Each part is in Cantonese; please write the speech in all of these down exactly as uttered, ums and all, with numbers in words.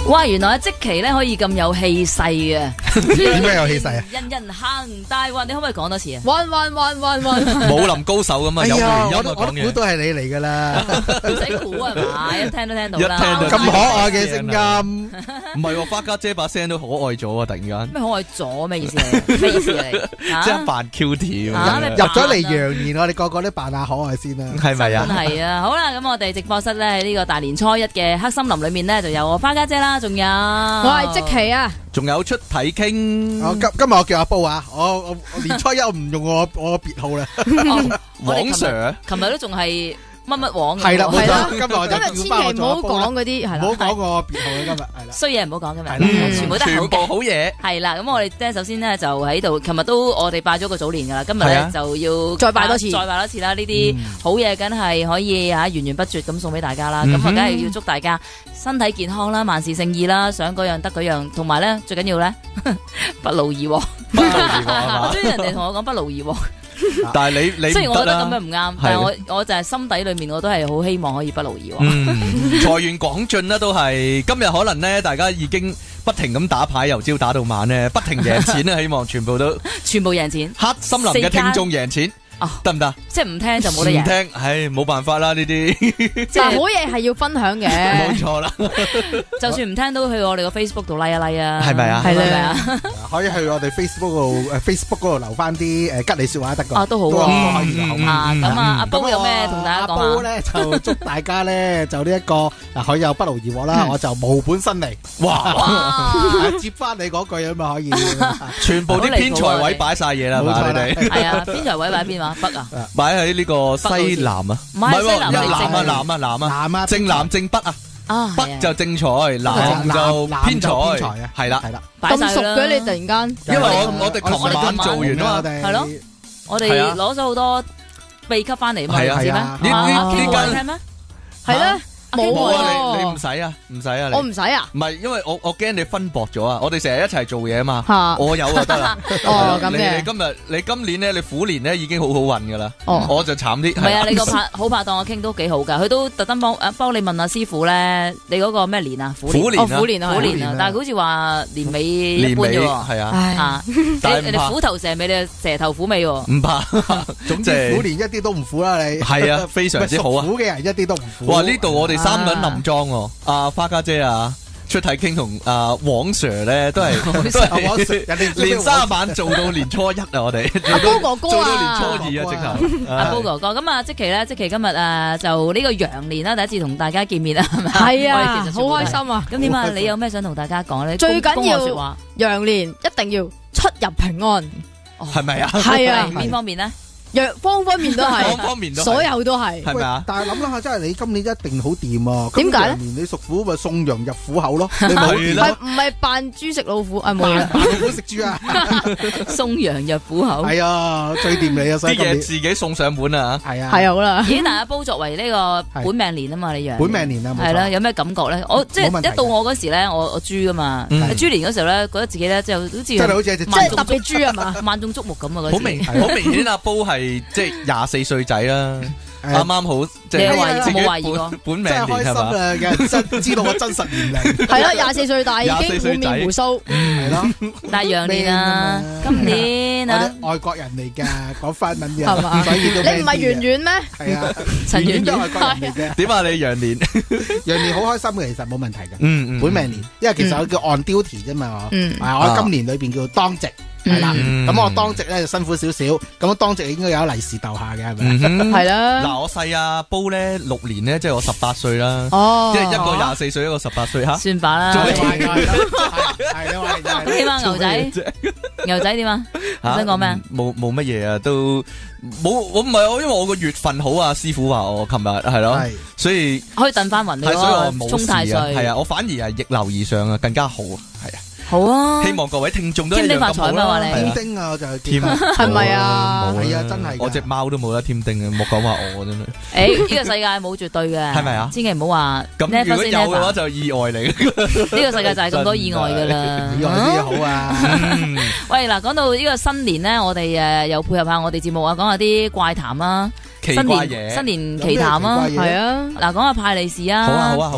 哇，原來阿積淇咧可以咁有氣勢嘅， 點解有氣勢啊？ 人人行大運，你可唔可以講多次啊？ 運運運運運， 武林高手咁啊，有回音啊我都我講嘢。 都估到係你嚟噶啦， 唔使估係嘛，一聽都聽到啦。 一聽到咁可愛嘅聲音， 唔係喎，花家姐把聲都可愛咗啊！突然間， 咩可愛咗？咩意思嚟？咩意思嚟？ 即係扮 Q T 啊咩入咗嚟羊年，我哋個個都扮下可愛先啦。 係咪啊？ 真係啊！好啦，咁我哋直播室咧喺呢個大年初一嘅黑森林裏面咧，就有我花家姐啦，仲有我我係積淇啊！ 仲有出體傾， 我今今日我叫阿煲啊，我我我年初一我唔用我我個別號啦， 黃 Sir， 琴日都仲係乜乜王係啦，冇係啦錯，今日我就今日千叫翻我祈唔好做阿煲啦講嗰啲係唔好啦， 講我別號啦，今日係啦。 衰嘢唔好講今日， 係啦嗯全部都係好全部嘅。 好嘢。 係啦，咁我哋咧首先咧就喺度，琴日都我哋拜咗個早年噶啦，今日咧係啊就要再拜多次再拜多次啦。呢啲好嘢梗係可以嚇源源不絕咁送俾大家啦。咁啊，梗係要祝大家身體健康啦，萬事勝意啦，想嗰樣得嗰樣，同埋咧最緊要咧不勞而獲。 不勞而獲啊嘛我中意人哋同我講不勞而獲， 但係你你雖然唔得啦我覺得咁樣。唔啱，但係我我就係心底裏面我都係好希望可以不勞而獲。 嗯，財源廣進啦，都係今日可能咧，大家已經不停咁打牌，由朝打到晚咧，不停贏錢啦，希望全部都全部贏錢， 黑森林嘅聽眾贏錢哦， 得唔得？ 即係唔聽就冇得贏。 唔聽，唉，冇辦法啦，呢啲即係但係好嘢係要分享冇嘅， 錯啦， 就算唔聽都去我哋個 Facebook 度 like 一 like 啊， 係咪啊係係啦咪啊？ 可以去我哋 Facebook 嗰度誒 Facebook 嗰度留翻啲誒吉利説話得㗎。 啊都好啊都可以㗎，好嘛？ 啊，咁啊，阿煲咁有咩同大家阿煲講啊？ 咧就祝大家咧就呢一個嗱，佢有不勞而獲啦，我就無本生利， 哇！ 哇， 接翻你嗰句啊嘛，可以。 全部啲偏財位擺晒嘢啦，係嘛冇錯啦你哋係啊，邊財位擺邊話北啊？ 擺喺呢個西南啊， 唔係西南係喎南啊正南啊南啊， 南啊， 正南正北啊， 啊，係北啊就正財，南就偏財，係啦。 係啦， 擺晒啦咁熟嘅你突然間， 因為我我我哋琴晚做完啊嘛， 哋係咯我哋係啊攞咗好多秘笈翻嚟嘛， 係啊你知咩？ 係啊呢呢啊呢 King 間聽咩？ 係咧冇冇啊！ 喎你你唔使啊，唔使啊，你我唔使啊， 唔係因為我我驚你分薄咗啊！我哋成日一齊做嘢啊嘛， 嚇我有就得啦。 哦咁嘅你你今日你今年咧，你虎年咧已經好好運噶啦， 哦我就慘啲。 唔係啊，你個拍好拍檔阿 King 都幾好噶，佢都特登幫誒幫你問下師傅咧，你嗰個咩年啊？虎年虎年啊哦虎年啊虎年虎年啊， 啊但係佢好似話年尾一年尾般啫喎。 係啊， 唉， 啊！ 但係唔怕你你虎頭蛇尾，你蛇頭虎尾喎。 唔怕。 總即係之虎年一啲都唔苦啦，你係啊，非常之好啊！ 屬虎嘅人一啲都唔苦。 哇！呢度我哋三個人冧裝喎，阿花家姐啊，出體傾同阿黃 Sir 咧都係都黃 Sir， 係人哋年三晚做到年初一啊！我哋阿高哥哥做到年啊， 初二啊，直頭。 阿高哥哥，咁啊，即期咧，即期今日誒就呢個羊年啦，第一次同大家見面啦，係咪？ 係啊， 我哋其實全部都係好開心啊！ 咁點啊？你有咩想同大家講咧？ 最緊要恭賀説話羊年一定要出入平安， 係咪啊？ 係啊， 邊方面咧？ 藥方方面都方係， 方面都係所有都係。 係咪啊？ 但係諗諗下，真係你今年一定好掂啊！ 點解咧咁羊年你屬虎咪送羊入虎口咯，你咪好掂係啦係唔係扮豬食老虎啊？冇嘢， 扮老虎食豬啊！ 送羊入虎口。 係啊，最掂你啊！所以啲嘢今年自己送上門啊！ 係啊， 係好啦。 咦，但係阿煲作為呢個本命年啊嘛，你羊本命年啊，冇錯係啦，有咩感覺咧？我即冇問題係一到我嗰時咧，我我豬噶嘛， 嗯豬年嗰時候咧，覺得自己咧就好似真係好似一隻即係特別豬啊嘛， 萬眾矚目咁啊！嗰時好明好明顯，阿煲係即係廿四歲仔啦，啱誒啱好即係你有懷疑自己我冇懷疑過本本命真係開心年係嘛？ 啊！有人真知道我真實年齡， 係咯，廿四歲大已廿四經歲仔滿面胡鬚， 係咯， 但係羊年啊， Man 啊嘛今年啊， 我哋外國人嚟㗎，講法文嘅， 係嘛所以都你唔係圓圓咩？ 係啊， 陳圓圓圓圓都係外國人嚟嘅。 點啊？你羊年羊年好開心嘅，其實冇問題嘅。 嗯嗯本命年，因為其實我叫 on duty 啫嘛，我嗯啊我今年裏邊叫當值係啦， 嗯咁我當值咧就辛苦少少，咁我當值應該有利是逗下嘅係咪？ 嗯哼係啦。 嗱，我細阿煲咧六年咧，即係我十八歲啦， 哦， 即係一個廿四歲，一個十八歲吓。 算吧啦。 係係係係係係咁點啊，牛仔？牛仔點啊？ 嚇想講咩啊？ 冇冇乜嘢啊，都冇我唔係我，因為我個月份好啊，師傅話我琴日係咯， 係所以可以燉翻雲你係所以我咯， 冇沖太歲。 事啊，係啊，我反而係逆流而上啊，更加好啊，係啊， 好啊。 希望各位聽眾都一樣添丁發咁好啦， 財嘛話你係啊添丁啊，我就係添係咪啊冇係啊真係㗎我隻貓都冇得添丁啊，冇講話我真係。 誒，呢個世界冇絕對嘅， 係咪啊千祈唔好話咁 never 如果 say 有嘅 never 話就意外嚟嘅。 呢個世界就係咁多意外噶啦。 以外啲好啊， 嗯喂，嗱，講到呢個新年咧，我哋誒又配合下我哋節目啊，講下啲怪談啦， 奇新年怪嘢， 新年奇談啊， 有咩奇怪嘢係啊， 嗱，講下派利是啊， 好啊好啊好啊，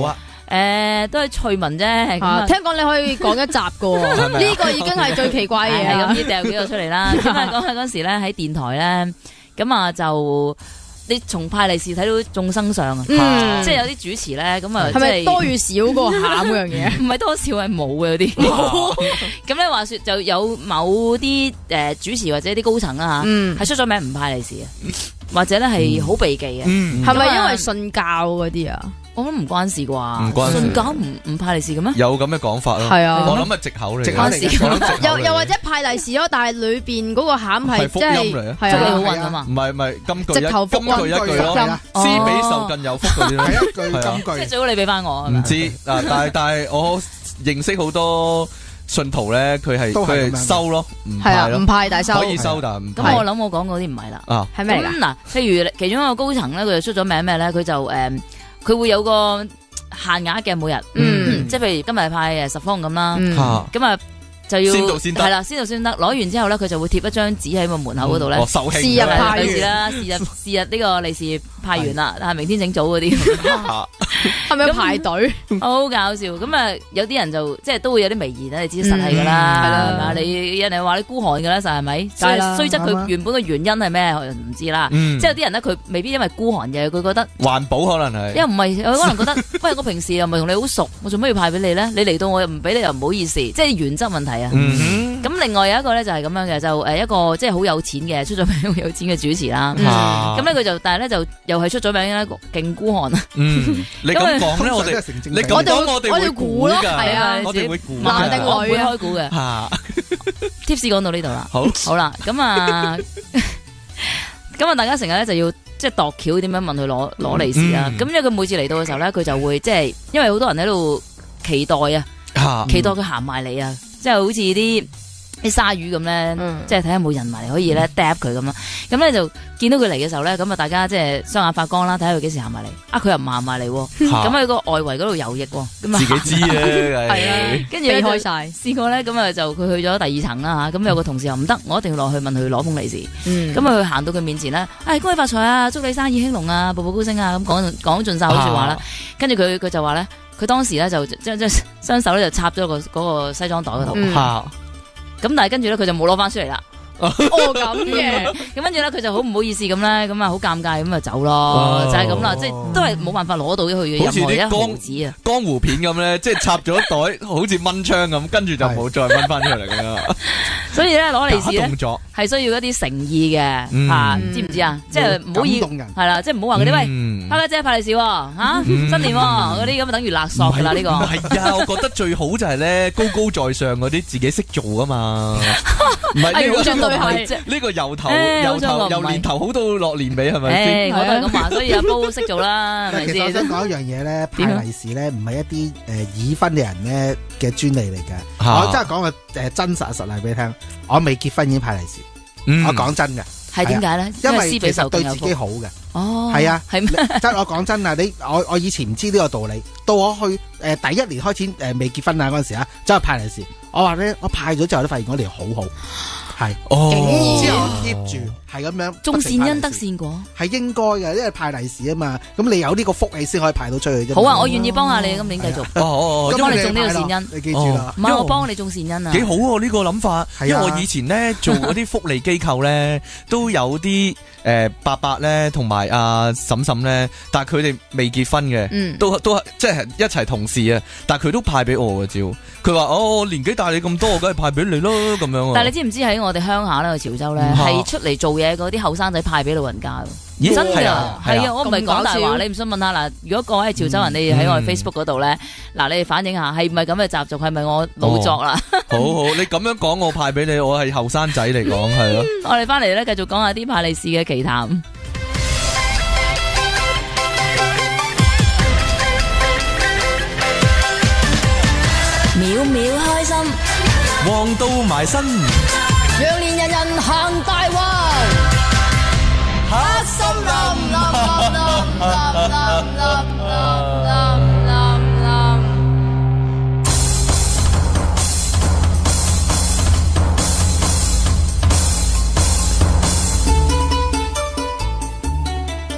誒都係趣聞啫。咁啊啊聽講你可以講一集噶喎， 係咪啊呢個已經係最奇怪嘅嘢啦係咁。要掉幾個出嚟啦。咁啊講起嗰時咧喺電台咧，咁啊就你從派利是睇到眾生相啊， 嗯， 即係有啲主持咧，咁啊係咪多與少嗰個餡嗰樣嘢？ 唔係多少係冇嘅有啲。咁咧話說就有某啲誒主持或者啲高層啦嗯嚇，係出咗名唔派利是嘅，或者咧係好避忌嘅。 嗯， 係咪因為信教嗰啲啊？ 我諗唔關事啩， 唔關事信教唔唔派利是嘅咩？ 有咁嘅講法咯。 係啊我諗係藉口嚟嘅。 藉口嚟嘅我諗藉口嚟嘅又又或者派利是咯，但係裏邊嗰個餡係係福即係音嚟啊即係係啊好運啊嘛唔。係唔係金句一直頭福金句一句音咯係啊， 施比受更有福嗰啲咯。 係一句係啊金句。 即係最好你俾翻我係咪唔知啊，但係但係我認識好多信徒咧，佢係佢係都係咁樣收咯，唔係啊， 派咯唔，派大收可以收但係唔咁派我諗我講嗰啲唔係啦。 啊。 係咩嚟㗎？ 咁嗱，譬如其中一個高層咧，佢就出咗名咩咧？佢就誒，佢會有個限額嘅每日， 嗯即係譬如今日派誒十封咁啦， 嗯嚇咁啊就要先到先得係啦，先到先得。攞完之後咧，佢就會貼一張紙喺個門口嗰度咧哦，，售罄是日派類似啦，是日是日呢個利是派完啦，但係明天請早嗰啲， 嚇係咪要排隊？ 好搞笑。咁啊，有啲人就即係都會有啲微言啦，你知實係噶啦， 嗯係啦係嘛？你人哋話你孤寒噶啦，實係咪？ 梗係啦雖則佢啱啊原本嘅原因係咩，我就唔知啦。 嗯即係有啲人咧，佢未必因為孤寒嘅，佢覺得。 環保可能係因為唔係，有可能覺得，喂，我平時又唔係同你好熟，我做咩要派俾你咧？你嚟到我又唔俾你，又唔好意思，即係原則問題啊。 嗯咁另外有一個咧就係咁樣嘅，就誒一個即係好有錢嘅，出咗名好有錢嘅主持啦。 嗯啊咁咧佢就，但係咧就又係出咗名咧，勁孤寒啊！ 嗯，你咁講咧，我哋你咁我哋講我哋會我哋估咯估㗎， 係啊我哋會估㗎男定我唔會女啊開估嘅。 嚇 tips 講到呢度啦， 好好啦，咁啊，咁啊，大家成日咧就要即係度橋點樣問佢攞攞利是啊。 嗯咁因為佢每次嚟到嘅時候咧，佢就會即係因為好多人喺度期待啊。 嚇期待佢行埋嚟啊！即係好似啲啲鯊魚咁咧， 嗯即係睇下有冇人埋嚟可以咧嗒佢咁啦。咁咧就見到佢嚟嘅時候咧，咁啊大家即係雙眼發光啦，睇下佢幾時行埋嚟。啊，佢又唔行埋嚟喎， 嚇咁喺個外圍嗰度游弋喎，咁啊自己知啊， 係啊，跟住咧就避開晒。 試過咧，咁啊就佢去咗第二層啦嚇，咁有個同事又唔得，我一定要落去問佢攞封利是。 嗯咁啊佢行到佢面前咧，誒恭喜發財啊，祝你生意興隆啊，步步高升啊，咁講講盡晒好説話啦。跟住佢佢就話咧，佢當時咧就將將雙手咧就插咗個嗰個西裝袋嗰度。 嗯嚇咁但係跟住咧，佢就冇攞翻出嚟啦。 哦咁嘅， 咁跟住咧，佢就好唔好意思咁咧，咁啊好尷尬咁就走咯， 哦就係咁啦，即係都係冇辦法攞到佢嘅好似任何一啲光毫子啊。 江湖片咁咧，即係插咗袋，好似蚊槍咁，跟住就冇再掹翻出嚟咁樣。 所以咧攞利是假咧動作， 係需要一啲誠意嘅嗯嚇，知唔知啊？即係唔好以感動人係啦，即係唔好話嗰啲喂。 嗯派家姐派利是喎嚇，新年喎嗰啲咁等於勒索㗎啦呢個。 唔係啊，我覺得最好就係咧高高在上嗰啲自己識做啊嘛，唔係哎呢個好想我唔係係啫。 呢個由頭誒由頭好想我唔係由年頭好到落年尾係咪先？ 誒，我都係咁話，所以阿煲識做啦，係咪其實我想先？ 講一樣嘢咧， 點啊派利是咧唔係一啲誒已婚嘅人咧嘅專利嚟嘅。 嚇我真係講個誒真實嘅實例俾你聽，我未結婚已經派利是， 嗯我講真嘅， 係點解咧？ 因為施比其實對受更有福自己好嘅。 哦， 係啊， 係咩？ 真係我講真啊，你我我以前唔知呢個道理，到我去誒、呃、第一年開始誒、呃、未結婚啊嗰陣時啊，走去派利是，我話咧我派咗之後都發現我哋好好，係哦， 之後 keep 住係咁樣， 種善因得善果。 係應該嘅，因為派利是啊嘛，咁你有呢個福氣先可以派到出去啫。 好啊，我願意幫下你，今年繼續。 哦哦哦， 咁幫你種呢個你派咯善因你記住啦。 唔係我幫你種善因啊。 幾好喎呢個諗法， 係啊因為我以前咧做嗰啲福利機構咧，都有啲誒伯伯咧同埋阿嬸嬸咧，但係佢哋未結婚嘅， 嗯， 都都係即係一齊同事啊，但係佢都派俾我嘅照，佢話哦我年紀大你咁多，我梗係派俾你咯咁樣啊。 但係你知唔知喺我哋鄉下咧，潮州咧嗯係出嚟做嘢嗰啲後生仔派俾老人家㗎。 咦真㗎， 係啊係啊係啊，我唔係講大咁搞笑話，你唔信問下嗱，如果各位潮州人，你哋喺我哋 Facebook 嗰度咧，嗱你哋反映下係唔係咁嘅習俗，係咪我老作啦？ 好好，你咁樣講我派俾你，我係後生仔嚟講係咯。 我哋翻嚟咧繼續講下啲派利是嘅奇談。秒秒開心， 旺到埋身， 讓年人人行大運， 黑心冧冧冧冧冧冧冧冧冧冧。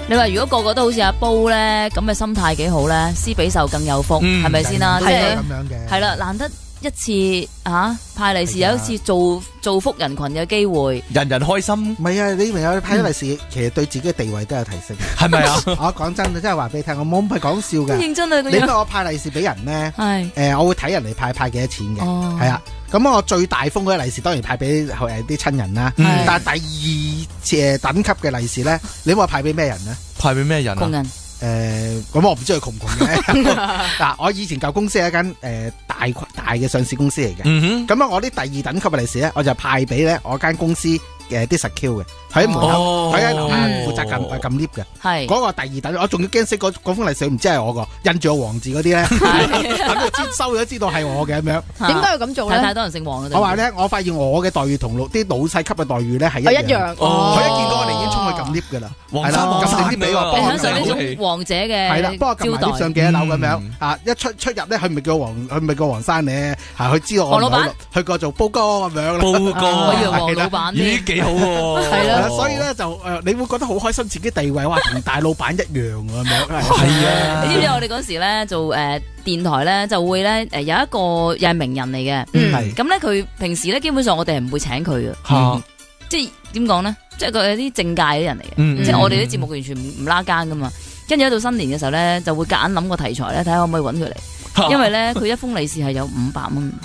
你話如果個個都好似阿煲咧咁嘅心態幾好咧，施比受更有福， 嗯係咪先啦？即係係咁樣嘅。 係啦，難得一次啊派利是，有一次造造福人群嘅機會。 人人開心， 唔係啊，你明啊？派咗利是，其實對自己嘅地位都有提升。 係咪啊？ 我講真，真係話俾你聽，我冇唔係講笑㗎。 認真啊，個你不樣我派利是俾人咧， 係誒，我會睇人哋派派幾多錢嘅， 哦係啊。咁我最大封嗰啲利是當然派俾誒啲親人啦， 係但係第二誒等級嘅利是咧，你話派俾咩人咧？ 派俾咩人啊？ 窮人。 誒，咁我唔知佢窮唔窮嘅。嗱，我以前舊公司係一間誒大大嘅上市公司嚟嘅， 嗯咁啊，我啲第二等級嘅利是咧，我就派俾咧我間公司嘅啲 secure 嘅，喺門口， 哦佢喺樓下嗯負責撳撳 lift 嘅。 係嗰個第二等，我仲要驚死嗰嗰封利是唔知係我個，印住個黃字嗰啲咧，等佢知收咗知道係我嘅咁樣。 點解要咁做咧？ 太太多人姓黃啊！ 我話咧，我發現我嘅待遇同老啲老細級嘅待遇咧係一樣。 係一樣。 哦佢一見到我哋已經衝去撳 lift 噶啦， 黃係啦，撳衫黃衫定啲俾我， 㗎幫我你享受呢撳種王者嘅係啦，幫我撳埋招 lift 待。 上幾多樓咁樣嗯啊！一出出入咧，佢唔係叫黃，佢唔係叫黃生咧，係佢知道我黃老闆唔好去過做煲哥咁樣啦。 煲哥我以為啊， 黃老闆咦幾好喎， 係啦所以咧就誒，你會覺得好開心，自己地位哇同大老闆一樣咁樣。 係啊你知唔知我哋嗰時咧做誒電台咧就會咧誒有一個又係名人嚟嘅， 嗯係咁咧佢平時咧基本上我哋係唔會請佢嘅， 嚇， 即係點講咧？即係佢係啲政界啲人嚟嘅， 嗯即係我哋啲節目完全唔唔拉更噶嘛。跟住喺到新年嘅時候咧，就會夾硬諗個題材咧，睇下可唔可以揾佢嚟，因為咧佢一封利是係有五百蚊，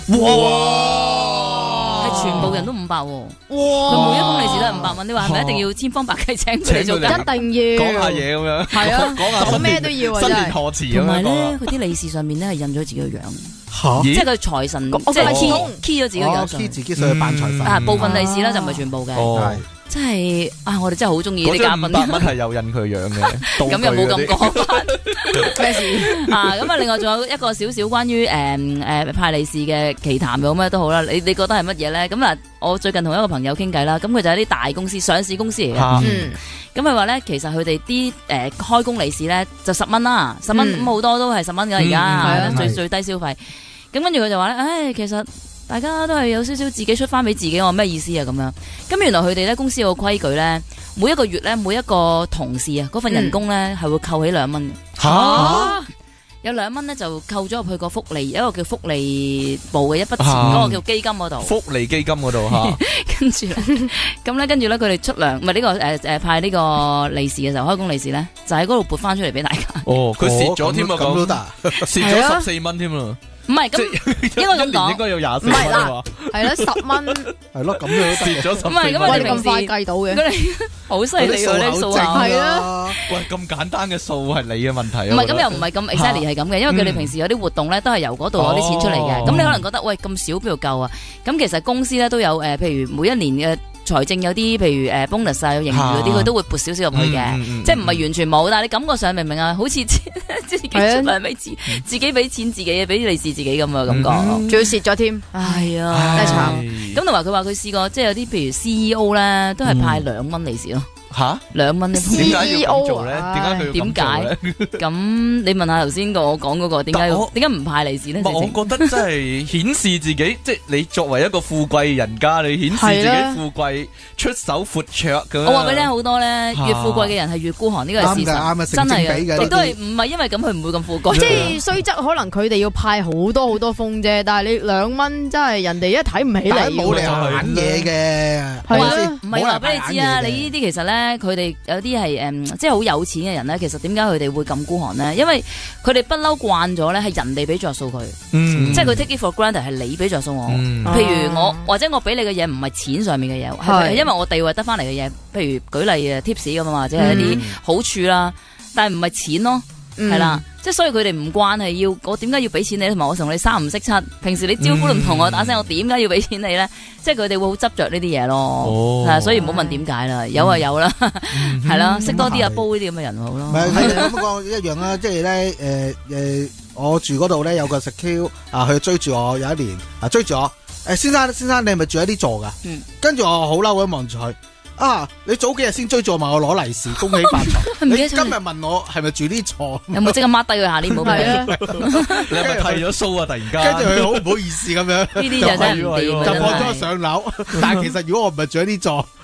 哇， 係全部人都五百喎。佢哇！ 每一封利是都係五百蚊，你話係咪一定要千方百計請佢嚟做請佢嚟嘉賓？ 一定要講下嘢咁樣， 係啊講下講咩都要啊新真係年賀詞咁同埋咧， 樣講啊。 佢啲利是上面咧係印咗自己個樣， 嚇咦即係佢財神， 我即係我 key 我 key 咗自己個我樣上 key 去。 自己上去扮財神。 啊，部分利是啦，就唔係全部嘅， 哦， 真係啊！我哋真係好中意嗰啲嘉張五百賓。 蚊係有印佢樣嘅， 咁又冇咁講。 講咩事？ 啊！咁啊，另外仲有一個少少關於誒誒派利是嘅奇談有咩都好啦。你你覺得係乜嘢咧？咁啊，我最近同一個朋友傾偈啦，咁佢就係啲大公司、上市公司嚟嘅。 嚇嗯， 咁佢話咧，其實佢哋啲誒開工利是咧就十蚊啦，十蚊嗯咁好多都係十蚊㗎而嗯家， 係啊係最最低消費。咁跟住佢就話咧，唉，其實大家都係有少少自己出翻俾自己，我話咩意思啊？咁樣，咁原來佢哋咧公司有個規矩咧，每一個月咧每一個同事啊嗰份人工咧係會扣起兩蚊嘅。 嚇啊有兩蚊咧就扣咗入去個福利，一個叫福利部嘅一筆錢， 啊嗰個叫基金嗰度。 福利基金嗰度嚇， 跟住咧，咁咧跟住咧佢哋出糧，唔係呢個誒誒派呢個利是嘅時候，開工利是咧就喺嗰度撥翻出嚟俾大家。 哦，佢蝕咗添啊，咁咁都得啊。 蝕係啊咗十四蚊添啊， 唔係咁，應該咁一年講應該有廿四唔係啦蚊啊嘛， 係啦，十蚊， 係咯，咁樣都得。 蝕咗十四唔係咁啊蚊喂，你咁快計到嘅？ 如果你好犀利喎，你數正下。 係啊， 喂，咁簡單嘅數係你嘅問題啊！ 唔係我覺得咁又唔係咁 exactly 係咁嘅，因為佢哋嗯平時有啲活動咧都係由嗰度攞啲錢出嚟嘅。 哦咁你可能覺得喂咁少邊度夠啊？咁其實公司咧都有誒，譬如每一年嘅財政有啲譬如誒 bonus 啊，有盈餘嗰啲， 啊佢都會撥少少入去嘅。 嗯嗯嗯即係唔係完全冇，但係你感覺上明唔明啊？好似自自己出係啊糧俾自自己俾錢自己，俾利是自己咁嘅感覺。 嗯仲要蝕咗添， 係啊， 真係慘唉咁同埋佢話佢試過，即係有啲譬如 C E O 咧，都係派兩蚊利是咯， 吓？ 兩蚊一封點解要咁做咧？ C E O 啊點解佢要咁做咧？ 咁你問下頭先個我講嗰個點解要但我點解唔派利是咧？ 唔係，我覺得真係顯示自己，即係你作為一個富貴人家，你顯示自係啦己富貴，出手闊綽咁樣。 我話俾你聽，好多咧越富貴嘅人係越孤寒，呢個係事啱㗎啱啊實，真係成正比㗎亦都係唔係因為咁佢唔會咁富貴。 即係雖則可能佢哋要派好多好多封啫，但係你兩蚊真係人哋一睇唔起你但係冇理由喎。 玩嘢嘅， 係啊係咪先？ 唔係話俾你知啊！你呢啲其實咧，佢哋有啲係誒，即係好有錢嘅人咧。其實點解佢哋會咁孤寒咧？因為佢哋不嬲慣咗咧，係人哋俾着數佢， 嗯， 即係佢 take it for granted 係你俾着數我。 嗯譬如我或者我俾你嘅嘢唔係錢上面嘅嘢，係係因為我地位得翻嚟嘅嘢。譬如舉例誒 tips 咁啊，或者係一啲好處啦，但係唔係錢咯， 嗯係啦。即係所以佢哋唔慣係要我點解要俾錢你，同埋我同你三唔識七，平時你招呼都唔同我打聲，我點解要俾錢你咧？即係佢哋會好執着呢啲嘢咯， 哦係啊所以唔好問點解啦，有啊有啦，係啦，識多啲啊係煲呢啲咁嘅人好咯唔。係係咁講一樣啦，即係咧誒誒，我住嗰度咧有個 secure 啊，佢追住我有一年啊追住我，誒先生先生你係咪住喺呢座㗎？ 嗯跟住我好嬲咁望住佢。啊！你早幾日先追住我問我攞利是，恭喜發財。 唔你今記得咗日問我係咪住呢座？ 有冇即刻 mark 低佢下年冇俾係啊你？， 你係咪剃咗鬚啊？突然間， 跟住佢好唔好意思咁樣， 呢啲就真係唔掂啊就放咗我真係上樓。但係其實如果我唔係住喺呢座，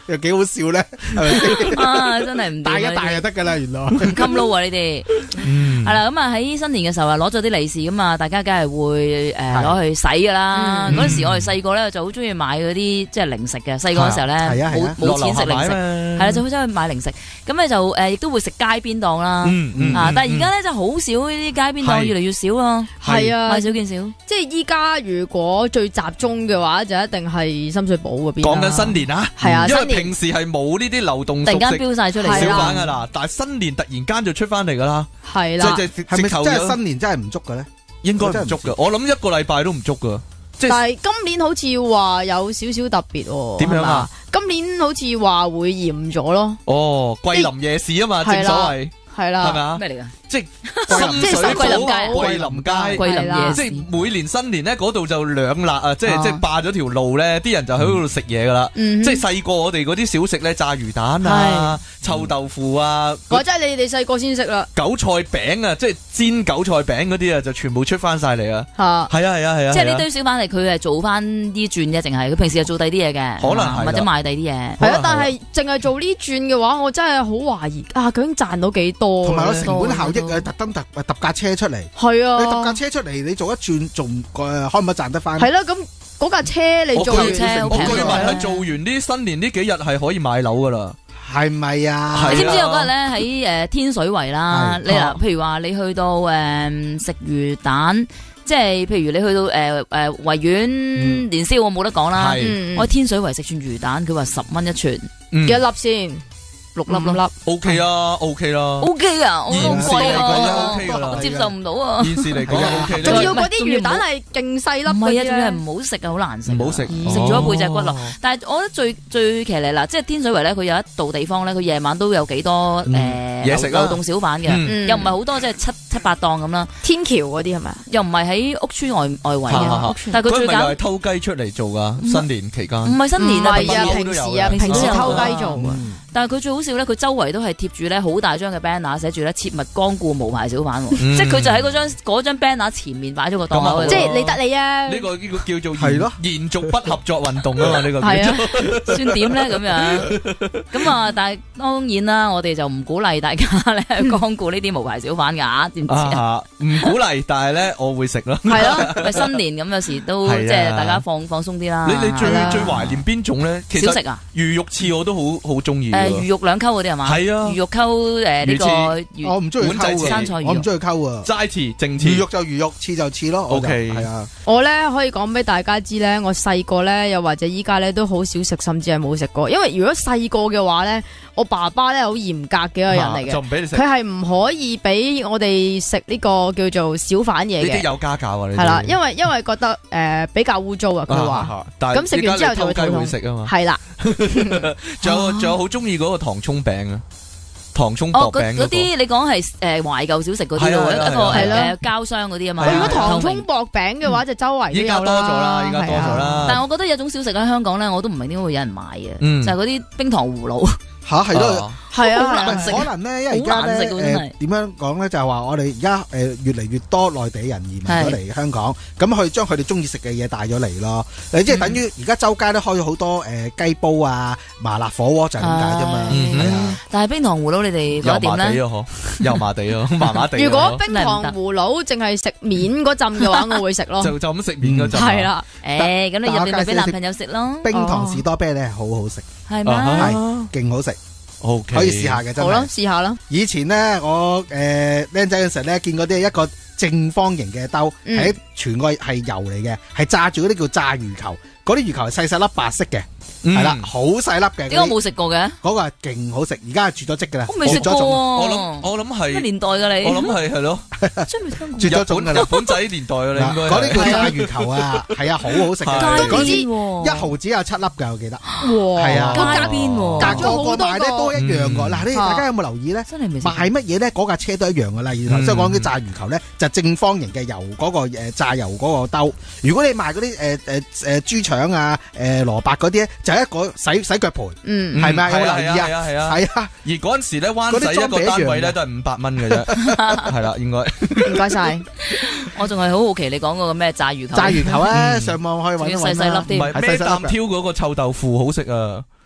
又幾好笑咧，係咪先？ 啊，真係唔掂啊大一大呢啲就得噶啦，原來。 唔襟撈啊！呢啲嗯係啦，咁啊喺新年嘅時候啊，攞咗啲利是咁啊，大家梗係會誒攞去使噶啦。 嗯嗰陣時我哋細個咧就好中意買嗰啲即係零食嘅，細個嘅時候咧係啊係啊冇冇錢食零食， 係係啦就好想去買零食。咁咧就誒亦都會食街邊檔啦。 嗯嗯啊！但係而家咧就好少呢啲街邊檔， 係越嚟越少啊， 係啊買，少見少。 即係依家如果最集中嘅話，就一定係深水埗嗰邊啦。 講緊新年啊， 係啊， 因為新年平時係冇呢啲流動突然間熟食飆晒出嚟， 係啊小販噶啦，但係新年突然間就出翻嚟噶啦， 係啦。 即係係咪真係直頭有新年真係唔足嘅咧？ 應該唔足噶，我諗一個禮拜都唔足噶，即係但係今年好似話有少少特別喎。 點樣啊係嘛？今年好似話會嚴咗咯， 哦桂林夜市啊嘛，正所謂係啦， 係咪啊？ 咩嚟㗎？ 即係桂林深水即係桂林街埗桂林街。 桂林係啦夜市即係每年新年咧，嗰度就兩辣啊！即係啊即係霸咗條路咧，啲人就喺嗰度食嘢噶啦。 嗯哼即係細個我哋嗰啲小食咧，炸魚蛋啊、臭豆腐啊、 或者係你哋細個先識啦韭菜餅啊，即係煎韭菜餅嗰啲啊，就全部出翻晒嚟啊！ 嚇。 係啊係啊係啊！ 即係呢係啊堆小販嚟，佢係做翻啲轉啫，淨係佢平時係做第啲嘢嘅， 可能係啦或者賣第啲嘢。 係啊， 可能係但係淨係做呢轉嘅話，我真係好懷疑啊！究竟賺到幾多？ 同埋個成本效益多啊，特登特揼架車出嚟， 係啊， 你揼架車出嚟，你做一轉仲誒可唔可以賺得翻？ 係啦，咁嗰架車你我做完據車好我據聞平啊係做完呢新年呢幾日係可以買樓噶啦。 係咪啊？ 係啊你知唔知有嗰日咧喺誒天水圍啦？ 係你嗱啊， 譬如話你去到誒食魚蛋，即係譬如你去到誒誒維園年宵，我冇得講啦。 係嗯我喺天水圍食串魚蛋，佢話十蚊一串， 嗯幾多粒先？ 六粒五咯。 OK 啊 OK 啦， O K 啊，我現時好貴嚟講啊 OK 噶啦我接受唔到啊。 現時嚟講係啊 OK 仲啦。 要嗰啲魚蛋係勁細粒唔係啊，仲要係係唔好食啊，好難食啊。 唔好食食咗一背脊骨咯。 哦但係我覺得最最騎呢嗱，即係天水圍咧，佢有一度地方咧，佢夜晚都有幾多誒嘢食啊流動小販嘅， 嗯又唔係好多，即係七七八檔咁啦， 天橋嗰啲係咪啊？ 又唔係喺屋村外外圍哈哈哈嘅，但係佢最搞佢咪又係偷雞出嚟做噶？新年期間唔係新年啊， 唔係啊， 平時平時啊， 平時都有平時偷雞㗎做啊。 但係佢最好笑咧，佢周圍都係貼住咧好大張嘅 banner，寫住咧切勿光顧無牌小販喎， 嗯即係佢就喺嗰張嗰張 banner 前面擺咗個檔口咁啊喺度， 即係你得你啊！ 呢個呢個叫做係咯延延續不合作運動啊嘛，呢個係啊叫做， 算點咧咁樣？咁啊，但係當然啦，我哋就唔鼓勵大家咧去光顧呢啲無牌小販㗎，知唔知啊？ 啊唔鼓勵，但係咧我會食咯。 係咯， 咪新年咁有時都係啊即係大家放放鬆啲啦。 你你最係啦最懷念邊種咧？其實小食啊？ 魚肉翅我都好好中意誒魚㗎。 肉兩溝嗰啲係嘛？ 係啊魚肉溝誒呢個魚魚我唔中意碗仔翅溝啊生菜魚，肉我唔中意溝啊。 齋翅、正翅魚肉就魚肉，翅就翅咯。我就 OK 係啊， 我咧可以講俾大家知咧，我細個咧又或者依家咧都好少食，甚至係冇食過。因為如果細個嘅話咧，我爸爸咧好嚴格嘅一個人嚟嘅， 就唔俾你食。 佢呢係唔可以俾我哋食呢個叫做小販嘢嘅， 啲有家教啊！你係啦，因為因為覺得誒、呃、比較污糟啊，佢話話，但係咁食完之後就會依家你偷雞肚痛會食啊嘛。 係啦， 仲有仲有好中意嗰個糖葱餅啊，糖葱哦，嗰嗰薄餅嗰個。 啲你講係誒懷舊小食嗰啲咯，一係啊係啊個係啊誒誒膠箱嗰啲啊嘛。 係啊如果糖透明葱薄餅嘅話，就周圍都依家有多咗啦，依家多咗係啊啦。 但係我覺得有種小食喺香港咧，我都唔明點解會有人買嘅， 嗯就係嗰啲冰糖葫蘆。 吓係咯。 啊係好啊難食可能咧，因為而家好難咧食喎真係誒點樣講咧，就係話我哋而家誒越嚟越多內地人移民咗嚟香港，咁去將佢哋中意食嘅嘢帶咗嚟咯。誒即係等於而家周街都開咗好多誒雞煲啊、麻辣火鍋就係咁解啫嘛。 嗯係啊， 但係冰糖葫蘆你哋覺得點油麻地咧？ 啊，嗬，油麻地啊，麻麻地啊。 如果冰糖葫蘆淨係食面嗰陣嘅話，我會食咯。 就就咁食面嗰陣啊， 係啦， 誒，咁你入邊咪俾但我介紹男朋友食咯， 冰糖士多啤梨係好好食， 係咩？ 啊係勁好食， ，OK， 可以試下嘅真好啦， 係。 試下啦。 以前咧，我誒僆仔嗰時咧，見嗰啲一個正方形嘅兜， 嗯係全個係油嚟嘅，係炸住嗰啲叫炸魚球，嗰啲魚球係細細粒白色嘅，係啦，好細粒嘅。 點解我冇食過嘅？ 嗰個係勁好食，而家係絕咗跡㗎啦， 我未食過喎。 絕咗種我諗我諗係， 咩年代㗎你？ 我諗係係咯， 真係未聽過。 絕咗日本種㗎啦日。本仔年代啊，你應該嗰啲叫係炸魚球啊，係啊，好好食嘅。 係嗰陣時街邊喎一毫子有七粒㗎，我記得。 哇， 係啊街邊喎， 但個隔咗好多個賣咧都一樣㗎。 嗯嗱，你大家有冇留意咧？ 真係未食過。 賣乜嘢咧？嗰架車都一樣㗎啦。然後嗯即係講啲炸魚球咧，就正方形嘅油嗰個誒炸油嗰個兜。如果你賣嗰啲誒誒誒豬腸啊、誒蘿蔔嗰啲咧，就係一個洗洗腳盆， 嗯， 係咪啊？有冇係啊留意啊？ 係啊係啊。 係啊， 而嗰陣時咧，灣仔一個單位咧都係五百蚊嘅啫，係啦，應該。 唔該晒。 我仲係好好奇你講嗰個咩炸魚球。 炸魚球咧， 嗯上網可以揾一揾仲要細細粒啦。 啲唔係係細細粒嘅咩啖挑嗰個臭豆腐好食啊！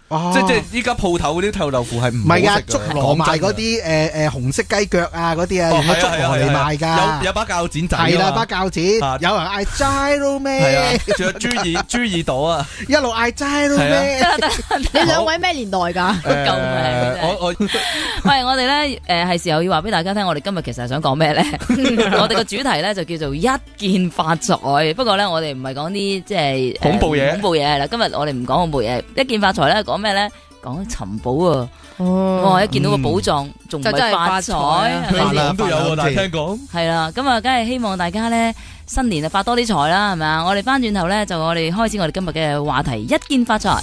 哦即即依家鋪頭嗰啲臭豆腐係唔唔係啊， 好食竹㗎羅賣嗰講真啲誒誒紅色雞腳啊嗰啲啊， 哦用咗竹係啊係啊羅嚟係啊賣㗎。 有有把鉸剪仔㗎嘛， 係啦，把鉸剪， 啊有人嗌 gyro 係啊咩？， 仲有豬耳豬耳朵啊！ 一路嗌 gyro 咩？ 你兩位咩年代㗎？ 誒救命我我喂，我哋咧誒係時候要話俾大家聽，我哋今日其實係想講咩咧？我哋個主題咧就叫做一見發財。不過咧，我哋唔係講啲即係誒恐怖嘢恐怖嘢係啦。今日我哋唔講恐怖嘢，一見發財咧講咩咧？講尋寶啊！ 哦哇！一見到個寶藏，仲唔就真係係發財？ 發財啊係咪先發啦咁都有喎，但係聽講係啦，咁啊，梗係希望大家咧新年啊發多啲財啦，係咪啊？我哋翻轉頭咧，就我哋開始我哋今日嘅話題，一見發財。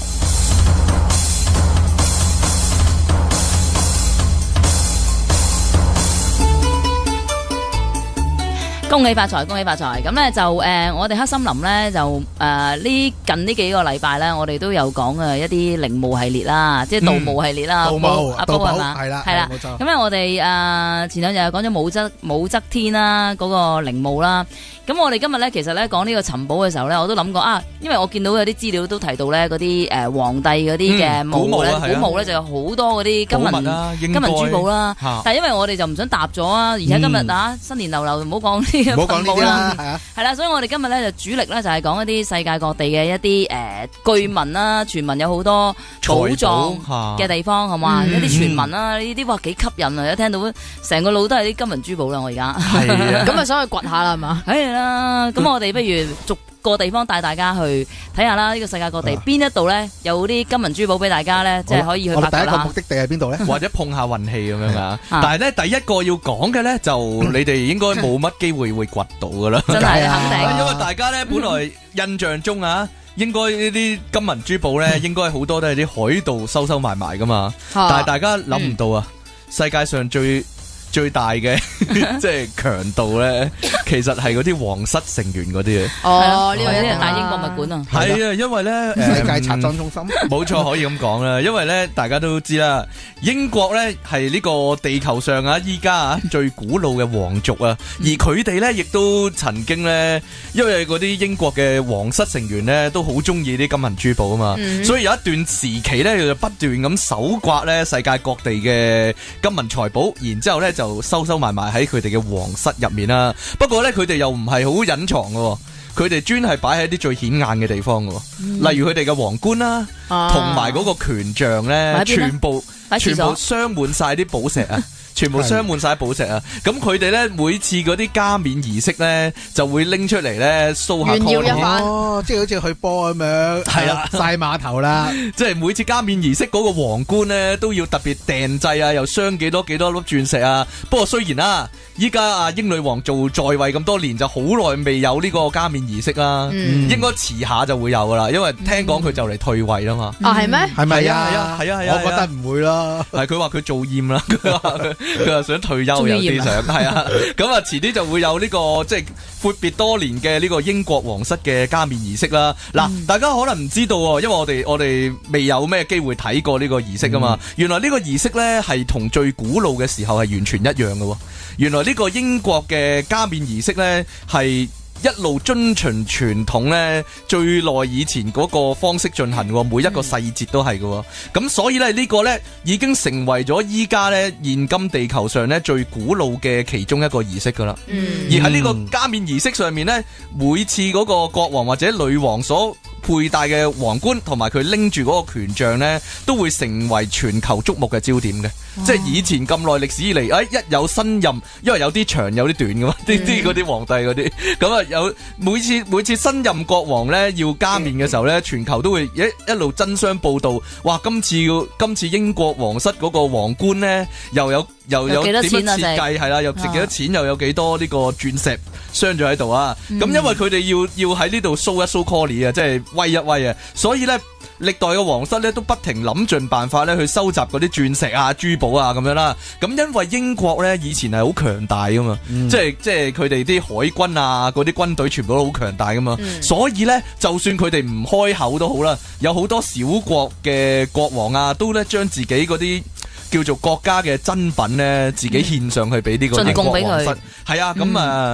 恭喜發財，恭喜發財！咁咧就誒、呃，我哋黑森林咧就誒呢、呃、近呢幾個禮拜咧，我哋都有講嘅一啲陵墓系列啦，即係盜墓系列啦， 盜墓阿盜寶寶係嘛？ 係啦， 係啦冇錯。 咁咧，我哋誒、呃、前兩日講咗武則武則天啦，嗰、個陵墓啦。咁我哋今日咧，其實咧講呢個尋寶嘅時候咧，我都諗過啊，因為我見到有啲資料都提到咧，嗰啲誒皇帝嗰啲嘅嗯墓咧， 古墓啊係啊古墓咧就有好多嗰啲金銀寶物啦， 金銀珠寶啦。 嚇但係因為我哋就唔想搭咗啊，而且今日嗯啊新年流流，唔好講呢啲唔好講呢墳墓啦。 啲啦，係啊。 係啦，所以我哋今日咧就主力咧就係講一啲世界各地嘅一啲誒據聞啦，傳聞有好多寶藏嘅地方，係嘛？ 嗯一啲傳聞啦，呢啲哇幾吸引啊！一聽到成個腦都係啲金銀珠寶啦，我而家係啊， 咁啊，想去掘下啦，係嘛？ 係啦。咁我哋不如逐個地方帶大家去睇下啦，呢個世界各地邊一度咧有啲金銀珠寶俾大家咧，即係可以去我發掘啦哋第一個目。的地係邊度咧？ 或者碰下運氣咁樣啊。 啊但係咧，第一個要講嘅咧，就你哋應該冇乜機會會掘到噶啦。 真係梗係啊肯定。 因為大家咧本來印象中啊，應該呢啲金銀珠寶咧，應該好多都係啲海盜收收埋埋噶嘛。但係大家諗唔到啊，世界上最最大嘅即係強盜咧，其實係嗰啲皇室成員嗰啲啊。 哦，呢呢個一個一定定大英博物館啊！ 係啊，因為咧世界誒拆裝中心。 冇錯，可以咁講啦。因為咧，大家都知啦，英國咧係呢個地球上啊，依家啊最古老嘅皇族啊，而佢哋咧亦都曾經咧，因為嗰啲英國嘅皇室成員咧都好中意啲金銀珠寶啊嘛， 嗯所以有一段時期咧，佢就不斷咁搜刮咧世界各地嘅金銀財寶，然之後咧就收收埋埋喺佢哋嘅皇室入面啦。不過咧，佢哋又唔係好隱藏嘅。佢哋專係擺喺啲最顯眼嘅地方嘅，例如佢哋嘅皇冠啦，同埋嗰個權杖咧， 擺喺邊啊全部擺廁所全部鑲滿晒啲寶石啊！全部鑲滿晒寶石啊！咁佢哋咧每次嗰啲加冕儀式咧，就會拎出嚟咧 show 下炫耀一 con 番哦，即係好似去波咁樣， 係啊晒碼頭啦。 即係每次加冕儀式嗰個皇冠咧，都要特別訂製啊，又鑲幾多幾多粒鑽石啊。不過雖然啦，依家啊英女王做在位咁多年，就好耐未有呢個加冕儀式啦。 嗯應該遲下就會有噶啦，因為聽講佢就嚟退位啦嘛。 啊，係咩？ 係咪係啊啊？ 係啊係啊我覺得唔會咯。 係佢話佢做厭啦，佢話佢話想退休有啲想係啊，咁啊遲啲就會有呢個即係闊別多年嘅呢個英國皇室嘅加冕儀式啦。嗱、大家可能唔知道喎，因為我哋我哋未有咩機會睇過呢個儀式啊嘛。原來呢個儀式呢係同最古老嘅時候係完全一樣嘅喎。原來呢個英國嘅加冕儀式呢係一路遵循傳統咧，最耐以前嗰個方式進行喎，每一個細節都係嘅。咁所以咧呢個咧已經成為咗依家咧現今地球上咧最古老嘅其中一個儀式噶啦。 嗯而喺呢個加冕儀式上面咧，每次嗰個國王或者女王所佩戴嘅皇冠同埋佢拎住嗰個權杖咧，都會成為全球矚目嘅焦點嘅。即係以前咁耐歷史以嚟，誒一有新任，因為有啲長有啲短噶嘛，啲啲嗰啲皇帝嗰啲，咁啊有每次每次新任國王咧要加冕嘅時候咧，全球都會一一路爭相報道，哇！今次今次英國皇室嗰個皇冠咧又有又有有幾多點樣錢啊設計係啦，又值幾多錢，又有幾多呢個鑽石鑲咗喺度啊！咁因為佢哋要要喺呢度 show 一 show colly 啊，即係威一威啊，所以咧。歷代嘅皇室咧都不停諗盡辦法咧去收集嗰啲鑽石啊、珠寶啊咁樣啦。咁因為英國咧以前係好強大噶嘛， 嗯即係即係佢哋啲海軍啊、嗰啲軍隊全部都好強大噶嘛。 嗯所以咧，就算佢哋唔開口都好啦，有好多小國嘅國王啊，都咧將自己嗰啲叫做國家嘅珍品咧，自己獻上去俾呢個英國進貢俾佢皇室。係啊，咁啊。